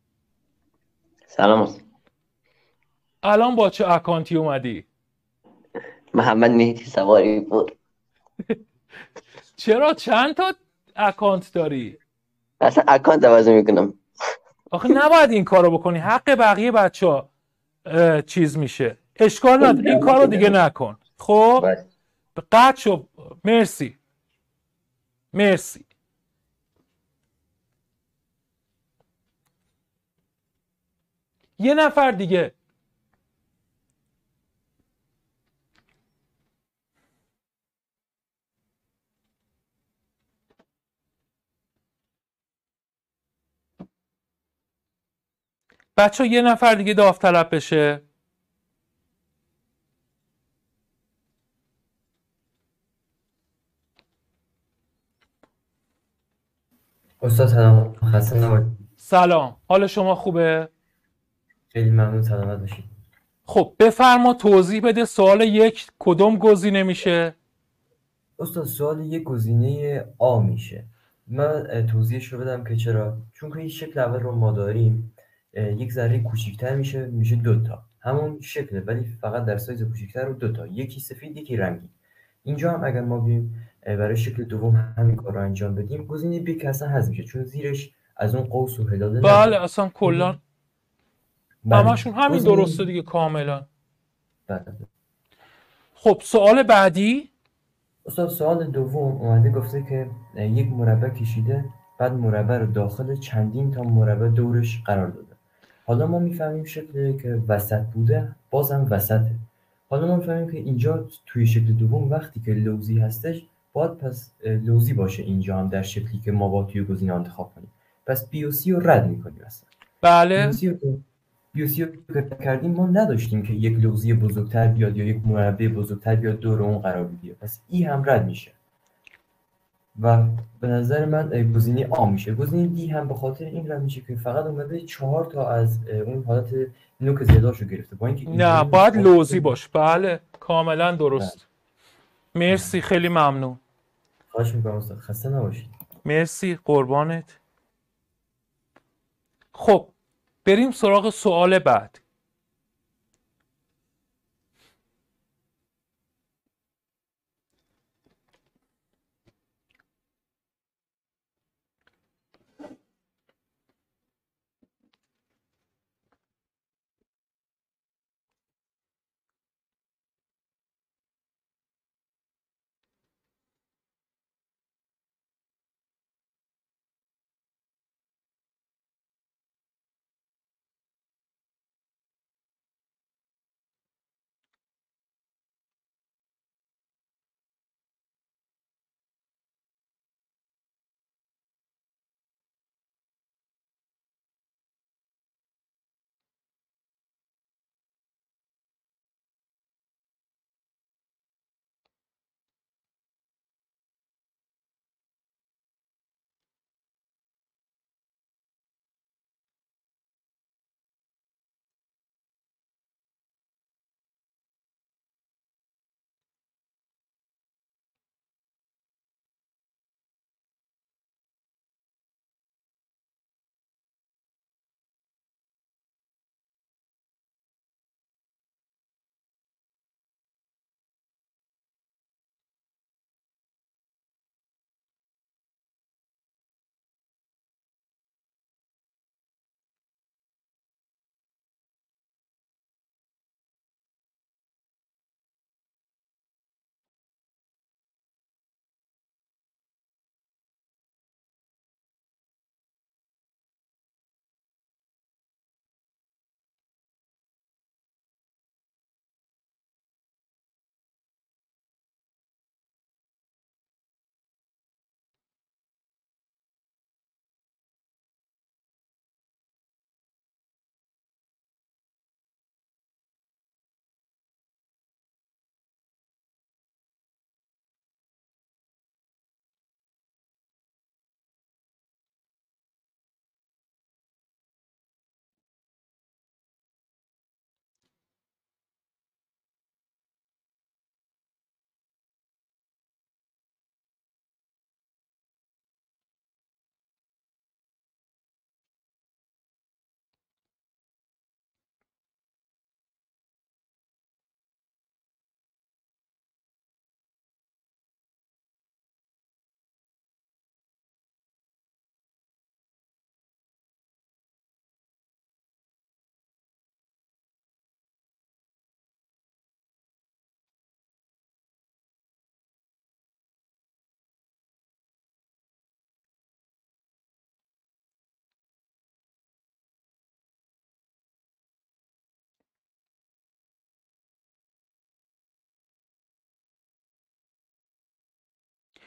سلام استاد. الان با چه اکانتی اومدی؟ محمد مهدی سواری بود. چرا چند تا اکانت داری؟ اصلا اکانت عوض میکنم. آخه نباید این کارو بکنی، حق بقیه بچه ها چیز میشه. اشکال نداره، این کارو دیگه نکن. خب قطع شو. مرسی مرسی. یه نفر دیگه. بچه یه نفر دیگه داوطلب بشه. استاد سلام، خسته نباشید. سلام، حال شما خوبه؟ خیلی ممنون، سلامت باشید. خب بفرما توضیح بده سوال یک کدوم گزینه میشه؟ استاد سوال یک گزینه آ میشه. من توضیحش رو بدم که چرا. چون که این شکل اول رو ما داریم یک ذره کوچیک‌تر میشه، میشه دوتا همون شکله ولی فقط در سایز کوچیک‌تر و دوتا، یکی سفید یکی رنگی. اینجا هم اگر ما بیم برای شکل دوم همین کار رو انجام بدیم، گزینه بی که اصلا حذف میشه چون زیرش از اون قوس و هلاله بله نداره. اصلا کلا بله. همشون همین گزینه... درسته دیگه کاملا. بله. خب سوال بعدی. استاد سوال دوم اومده گفته که یک مربع کشیده، بعد مربع رو داخل چندین تا مربع دورش قرار داده. حالا ما میفهمیم شکلی که وسط بوده بازم وسطه. حالا ما میفهمیم که اینجا توی شکل دوم وقتی که لوزی هستش باید پس لوزی باشه اینجا هم در شکلی که ما با توی گزینه انتخاب کنیم. پس بی و سی رو رد میکنیم اصلا. بله. بی و سی رو بی و سی رو که کردیم ما نداشتیم که یک لوزی بزرگتر بیاد یا یک مربع بزرگتر بیاد دور اون قرار بگیره. پس ای هم رد میشه و به نظر من گزینه آ میشه. گزینه دی هم به خاطر این رد میشه که فقط اومده چهار تا از اون حالت نوک زیاداشو گرفته با اینکه نه باید لوزی باش. بله کاملا درست. بله. مرسی بله. خیلی ممنون. خواهش میکنم استاد، خسته نباشید. مرسی قربانت. خب بریم سراغ سوال بعد.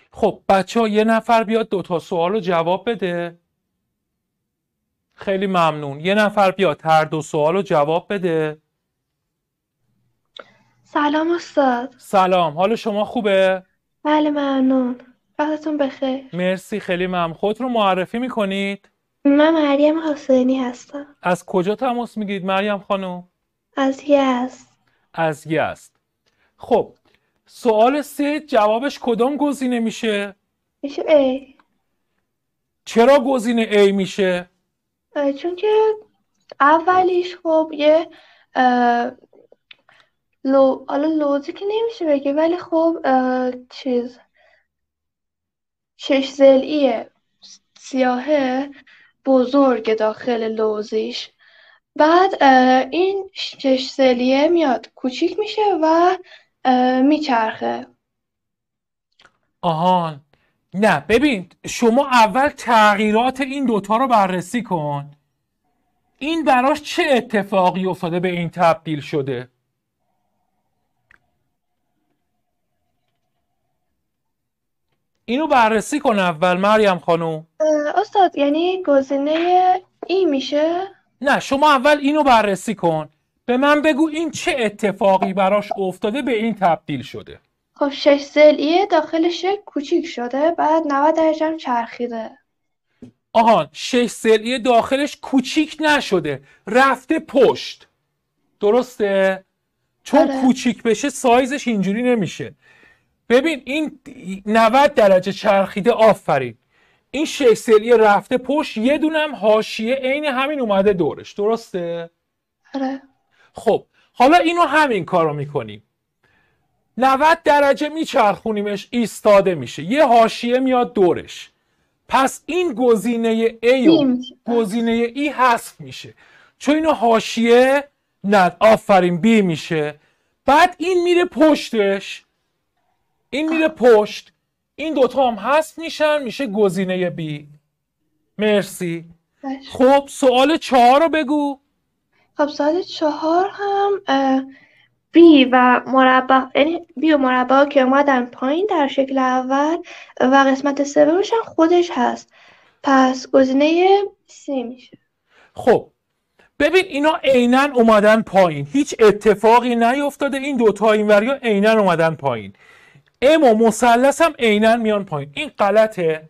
خب بچه ها یه نفر بیاد دوتا سوال رو جواب بده. خیلی ممنون. یه نفر بیاد هر دو سوال رو جواب بده. سلام استاد. سلام، حال شما خوبه؟ بله ممنون. وقتتون بخیر. مرسی، خیلی ممنون. خودتون رو معرفی میکنید؟ من مریم حسینی هستم. از کجا تماس میگیرید مریم خانم؟ از یزد. از یزد. خب سوال سه جوابش کدام گزینه میشه؟ میشه ای. چرا گزینه A میشه؟ اه، چون که اولیش خب یه اه، لو حالا لوزی که نمیشه بگه ولی خب اه، چیز شش ضلعیه، سیاهه بزرگ داخل لوزیش. بعد اه، این شش ضلعیه میاد کوچیک میشه و اه، میچرخه. آهان، نه ببین، شما اول تغییرات این دوتا رو بررسی کن. این براش چه اتفاقی افتاده به این تبدیل شده؟ اینو بررسی کن اول مریم خانم. اه، استاد یعنی گزینه ای میشه؟ نه، شما اول اینو بررسی کن، به من بگو این چه اتفاقی براش افتاده به این تبدیل شده. خب شش ضلعیه داخلش کوچیک شده بعد نود درجه هم چرخیده. آهان، شش ضلعیه داخلش کوچیک نشده، رفته پشت. درسته؟ چون آره. کوچیک بشه سایزش اینجوری نمیشه. ببین این نود درجه چرخیده، آفرین. این شش ضلعیه رفته پشت، یه دونم حاشیه عین همین اومده دورش. درسته؟ آره. خب حالا اینو همین کارو میکنیم. نود درجه میچرخونیمش، ایستاده میشه، یه حاشیه میاد دورش. پس این گزینه A و گزینه E حذف میشه، چون اینو حاشیه ند. آفرین، B میشه. بعد این میره پشتش، این میره پشت، این دوتا هم حذف میشن، میشه گزینه B. مرسی. باشه. خب سوال چهار رو بگو. خب سال چهار هم اه، بی و مربع، یعنی بی و مربع که اومدن پایین در شکل اول و قسمت سومش هم خودش هست، پس گزینه سی میشه. خب ببین اینا عیناً اومدن پایین، هیچ اتفاقی نیفتاده، این دوتا اینوریا عیناً اومدن پایین. ام و مثلث هم عیناً میان پایین. این غلطه؟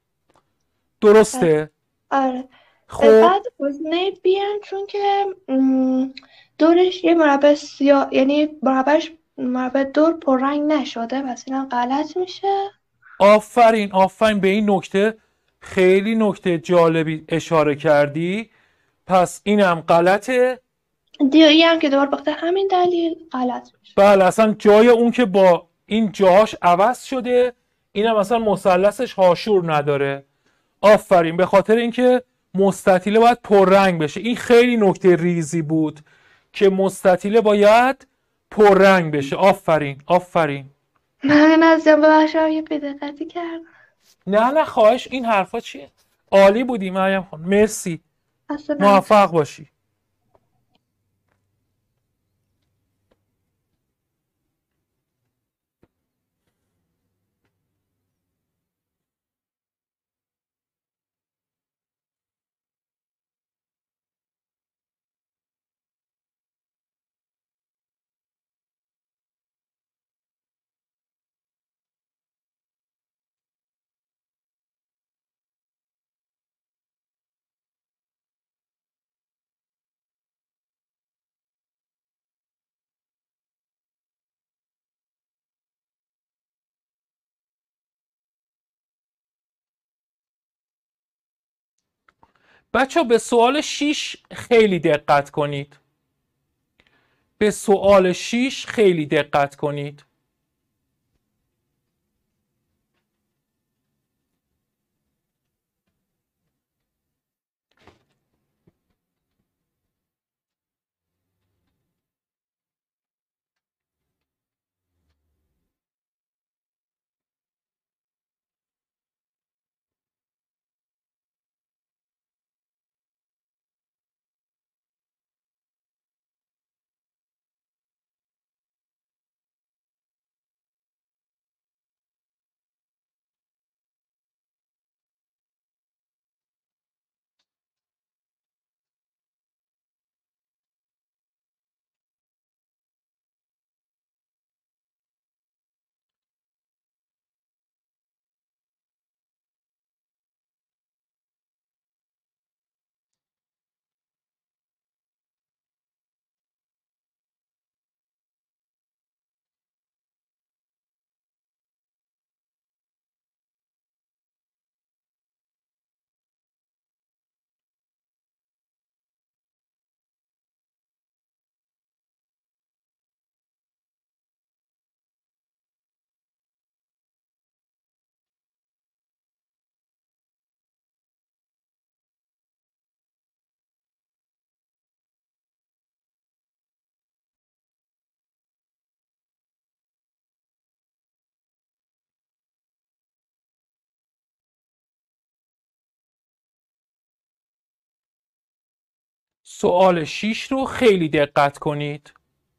درسته؟ آره. خب بعد گزینه بی هم چون که م، دورش یه مربع سیاه، یعنی مربعش مربع دور پررنگ نشده، پس این هم غلط میشه. آفرین آفرین، به این نکته خیلی نکته جالبی اشاره کردی. پس اینم غلطه. دی هم که دوباره بخاطر همین دلیل غلط میشه. بله، اصلا جای اون که با این جاهاش عوض شده، اینم اصلا مثلثش هاشور نداره. آفرین، به خاطر اینکه مستطیله باید پررنگ بشه. این خیلی نکته ریزی بود که مستطیله باید پررنگ بشه. آفرین آفرین. من ازم ببخشم یه بدقتی کردم. نه نه خواهش، این حرفا چیه؟ عالی بودی مریم خانم، مرسی. اصلا موفق باشی. بچه به سوال شش خیلی دقت کنید. به سوال شش خیلی دقت کنید. سوال شش رو خیلی دقت کنید.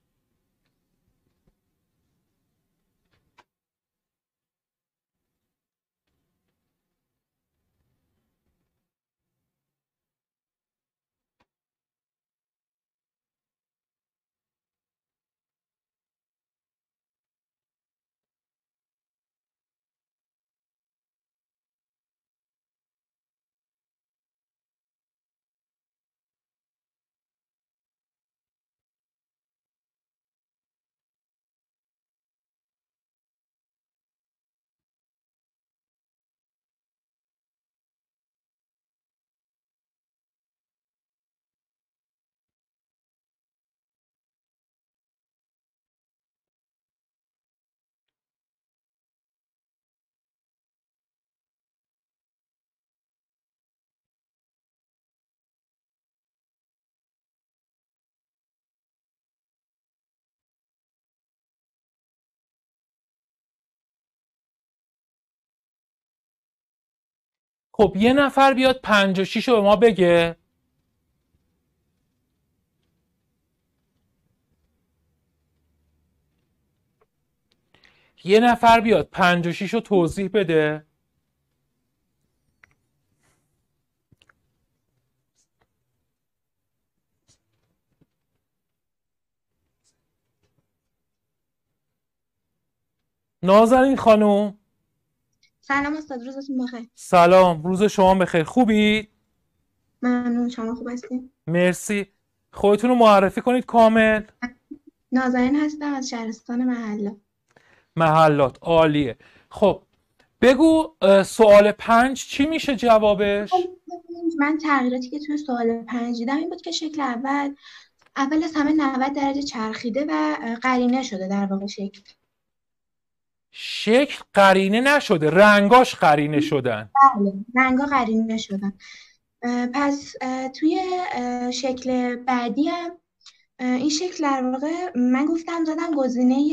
خب یه نفر بیاد پنج و شش رو به ما بگه. یه نفر بیاد پنج و شش رو توضیح بده. نازنین خانم سلام استاد، روزتون بخیر. سلام، روز شما بخیر. خوبی؟ ممنون، شما خوب هستین؟ مرسی. خودتون رو معرفی کنید کامل. نازنین هستم از شهرستان محلا. محلات، عالیه. خب بگو سوال پنج چی میشه جوابش؟ من تغییراتی که توی سوال پنج دیدم این بود که شکل اول اول از همه نود درجه چرخیده و قرینه شده. در واقع شکل شکل قرینه نشده، رنگاش قرینه شدن. بله، رنگا قرینه شدن. پس توی شکل بعدی هم این شکل در واقع من گفتم زدم گزینه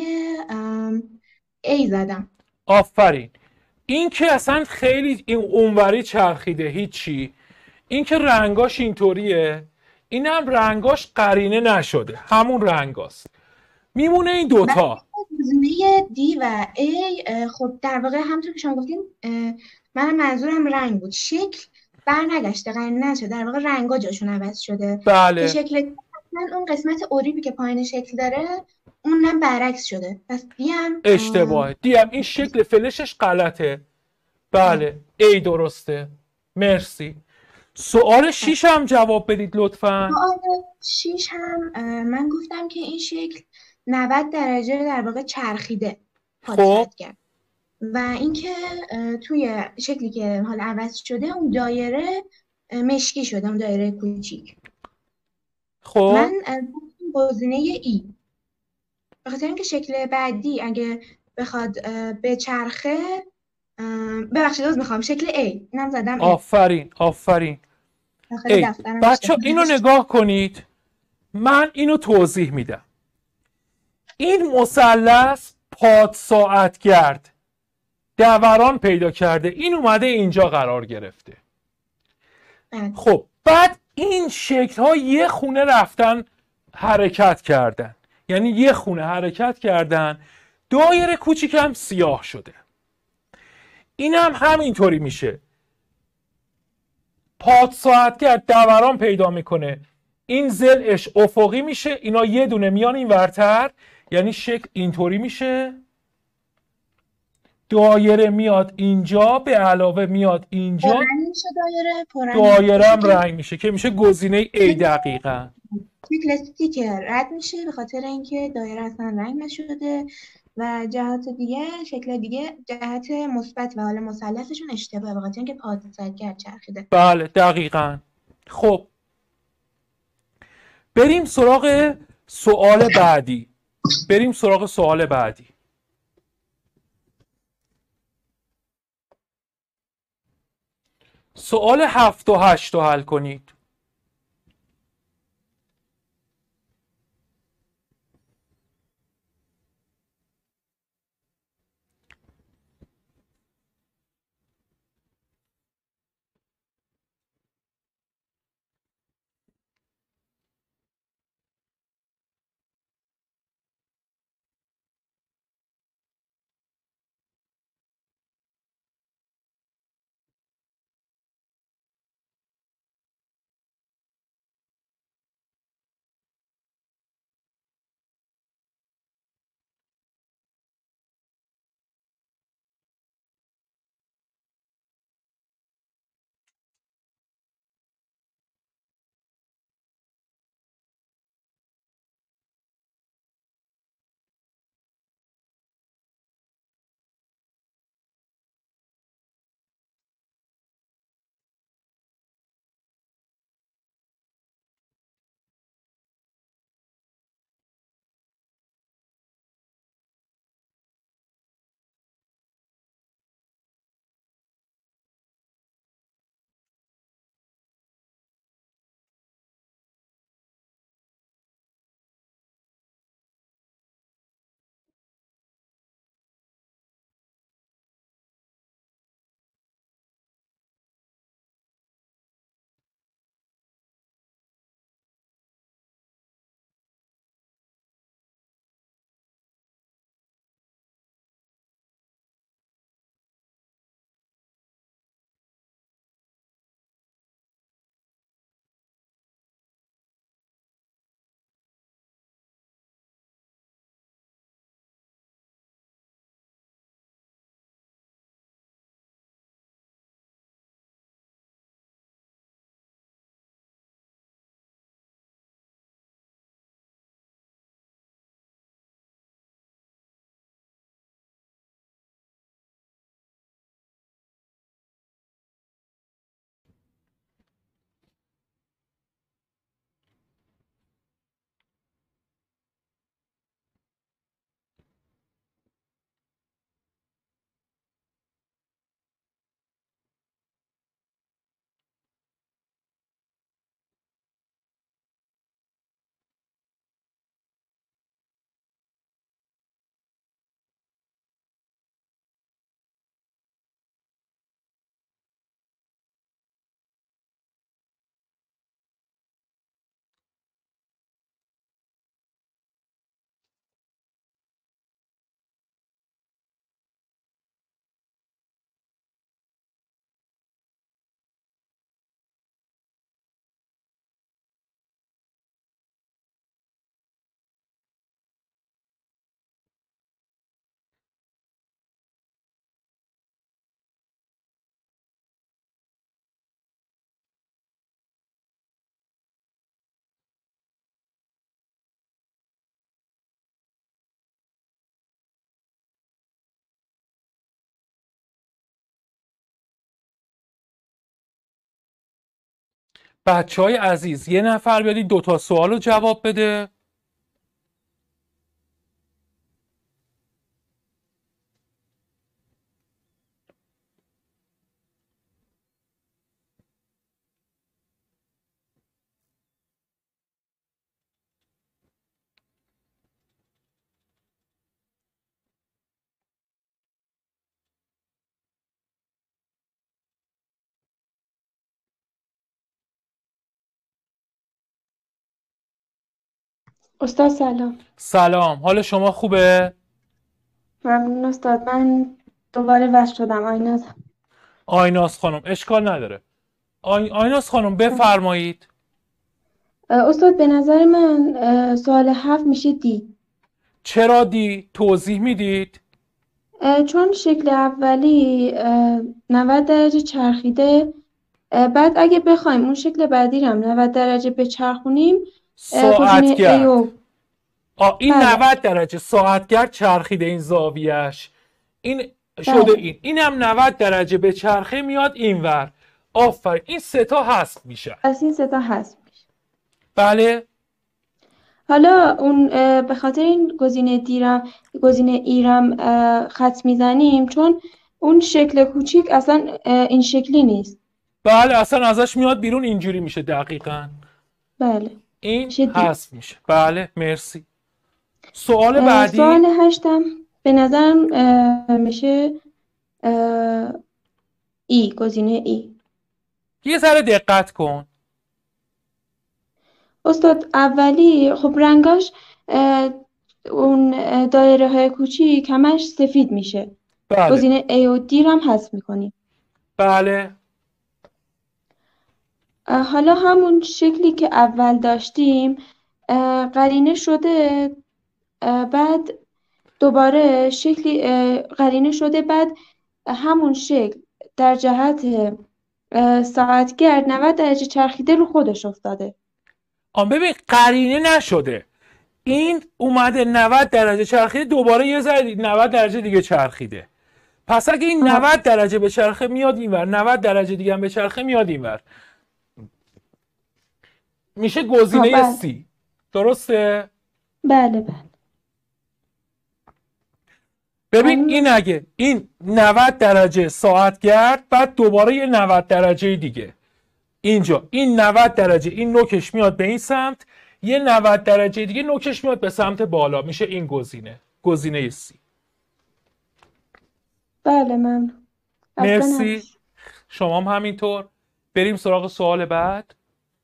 A زدم. آفرین. این که اصلا خیلی این اونوری چرخیده، هیچی. این که رنگاش اینطوریه، این هم رنگاش قرینه نشده، همون رنگاست. میمونه این دوتا گزینه D و A. خب در واقع همونطور که شما گفتین من منظورم رنگ بود، شکل بر نگشته، قرینه نشده، در واقع رنگا جاشون عوض شده. بله. که شکل من اون قسمت اوریبی که پایین شکل داره اونم برعکس شده. پس دی هم اشتباهه. دی هم این شکل فلشش غلطه. بله، ای درسته. مرسی. سوال شیش هم جواب بدید لطفاً. سوال شیش هم من گفتم که این شکل نود درجه در واقع چرخیده خب کرد و اینکه توی شکلی که حالا عوض شده اون دایره مشکی شده، اون دایره کوچیک. خب من گزینه ای به خاطر اینکه شکل بعدی اگه بخواد به چرخه، ببخشید از میخوام شکل A اینم زدم. آفرین آفرین. ای بچه اینو نگاه کنید، من اینو توضیح میدم. این مثلث پاد ساعتگرد دوران پیدا کرده، این اومده اینجا قرار گرفته. خب بعد این شکل ها یه خونه رفتن حرکت کردن، یعنی یه خونه حرکت کردن، دایره کوچیک هم سیاه شده. این هم همینطوری میشه، پاد ساعتگرد دوران پیدا میکنه، این ضلعش افقی میشه، اینا یه دونه میان این ورتر، یعنی شکل اینطوری میشه، دایره میاد اینجا، به علاوه میاد اینجا، پررنگ میشه دایره، پررنگ دایره هم رنگ میشه که میشه گزینه A دقیقاً. شکل استیکر رد میشه به خاطر اینکه دایره اصلا رنگ نشده و جهات دیگه شکل دیگه جهت مثبت و حالا مثلثشون اشتباهه به خاطر اینکه پاد ساعتگرد چرخیده. بله دقیقاً. خب بریم سراغ سوال بعدی. بریم سراغ سوال بعدی. سوال هفت و هشت رو حل کنید. بچه های عزیز یه نفر بیاد این دوتا سوال رو جواب بده. استاد سلام. سلام، حال شما خوبه؟ ممنون استاد. من دوباره وصل شدم. آیناز. آیناز خانم اشکال نداره. آی... آیناز خانم بفرمایید. استاد به نظر من اه، سوال هفت میشه دی. چرا دی؟ توضیح میدید؟ اه، چون شکل اولی اه، نود درجه چرخیده، اه، بعد اگه بخوایم اون شکل بعدی رو هم نود درجه بچرخونیم، اه، گزینه A ساعتگرد. و آ این بله. نود درجه ساعتگرد چرخیده این زاویهش. این شده بله. این. اینم نود درجه به چرخه میاد اینور. آفرین. این سه تا حذف میشه. پس این سه تا هست. بله. حالا اون اه، به خاطر این گزینه دیرم گزینه ایرم اه، خط میزنیم چون اون شکل کوچیک اصلا اه، این شکلی نیست. بله اصلا ازش میاد بیرون اینجوری میشه دقیقاً. بله. این میشه دی. حذف میشه. بله مرسی. سوال اه، بعدی. سوال هشتم به نظرم اه، میشه اه، ای گزینه ای. یه ذره دقت کن. استاد اولی خب رنگاش اه، اون اه، دایره های کوچیک همش سفید میشه. بله. گزینه A و D رو هم حذف میکنیم. بله. اه، حالا همون شکلی که اول داشتیم اه، قرینه شده، اه، بعد دوباره شکلی اه، قرینه شده، بعد همون شکل در جهت اه، ساعتگرد نود درجه چرخیده رو خودش افتاده. آن ببین قرینه نشده. این اومده نود درجه چرخیده دوباره یه ذره نود درجه دیگه چرخیده. پس اگه این آها. نود درجه به چرخه میاد اینور، نود درجه دیگه هم به چرخه میاد اینور، میشه آه، گزینه بله. سی. درسته؟ بله بله. ببین ممنون. این اگه این نود درجه ساعتگرد بعد دوباره یه نود درجه دیگه اینجا، این نود درجه این نوکش میاد به این سمت، یه نود درجه دیگه نوکش میاد به سمت بالا، میشه این گزینه. گزینه سی. بله ممنون. اصلا مرسی. نباشه. شما هم همینطور. بریم سراغ سوال بعد.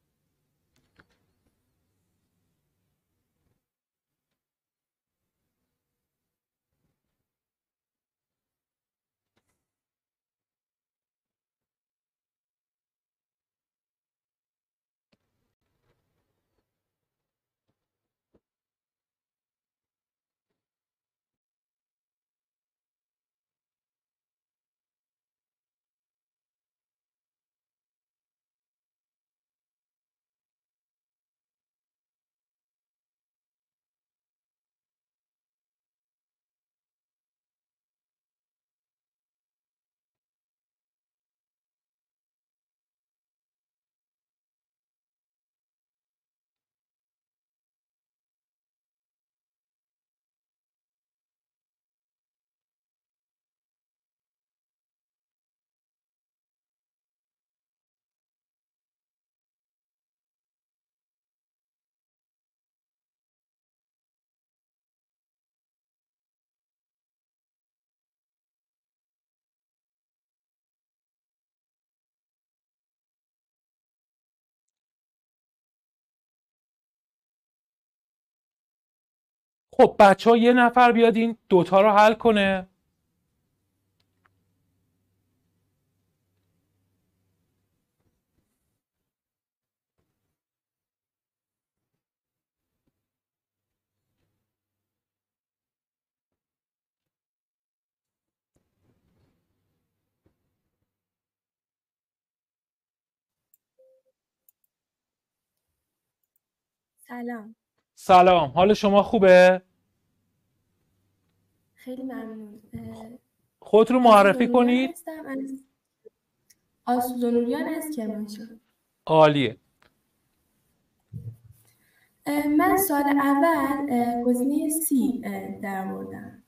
خب بچه ها یه نفر بیاد این دوتا رو حل کنه. سلام. سلام، حال شما خوبه؟ خیلی ممنون. خودت رو معرفی کنید. هستم از آسودانوریان از کرمانشاه. عالیه. من سال اول گزینه سی در آوردم.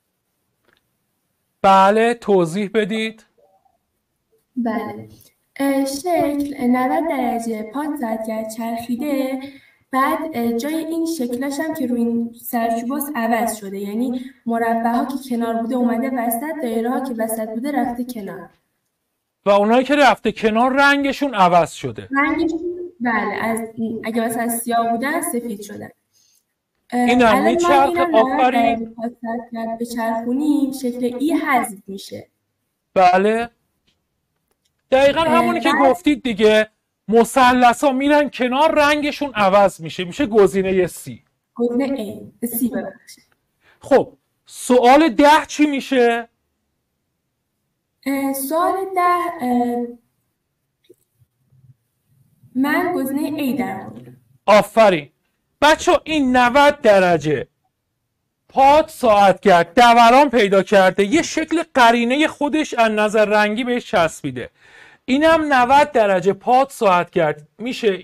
بله توضیح بدید. بله شکل نود درجه پانصد گرد چرخیده، بعد جای این شکلاش هم که روی این سرچوباس عوض شده، یعنی مربع ها که کنار بوده اومده وسط، دایره ها که وسط بوده رفته کنار و اونایی که رفته کنار رنگشون عوض شده. رنگشون بله از اگه مثلا سیاه بودن سفید شدن. این هم میچرخه. آفرین. به چرخونیم شکل ای حذف میشه. بله دقیقا همونی که گفتید دیگه، مثلث ها میرن کنار رنگشون عوض میشه، میشه گزینه سی. گزینه ای سی ببخشید. خب سوال ده چی میشه؟ سوال ده من گزینه ای در آوردم. آفرین بچه این نود درجه پاد ساعتگرد دوران پیدا کرده، یه شکل قرینه خودش از نظر رنگی بهش چسبیده. اینم نود درجه پاد ساعتگرد میشه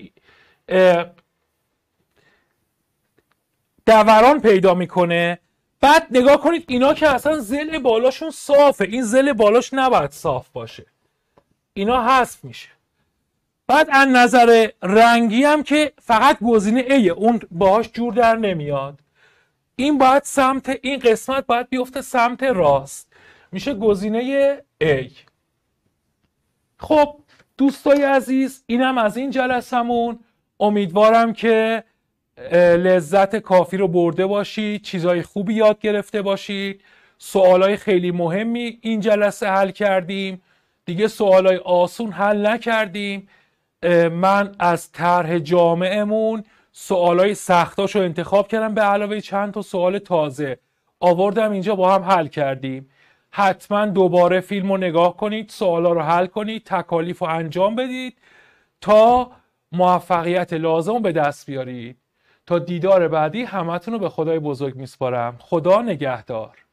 دوران پیدا میکنه. بعد نگاه کنید اینا که اصلا زل بالاشون صافه، این زل بالاش نباید صاف باشه، اینا حذف میشه. بعد از نظر رنگی هم که فقط گزینه ای، اون باهاش جور در نمیاد، این باید سمت این قسمت باید بیفته سمت راست، میشه گزینه A. خب دوستای عزیز اینم از این جلسمون. امیدوارم که لذت کافی رو برده باشید، چیزای خوبی یاد گرفته باشید. سوالای خیلی مهمی این جلسه حل کردیم، دیگه سوالای آسون حل نکردیم. من از طرح جامعمون سوالای سختاشو انتخاب کردم به علاوه چند تا سوال تازه آوردم اینجا با هم حل کردیم. حتما دوباره فیلم رو نگاه کنید، سوالا رو حل کنید، تکالیف رو انجام بدید تا موفقیت لازم به دست بیارید. تا دیدار بعدی همتون رو به خدای بزرگ میسپارم. خدا نگهدار.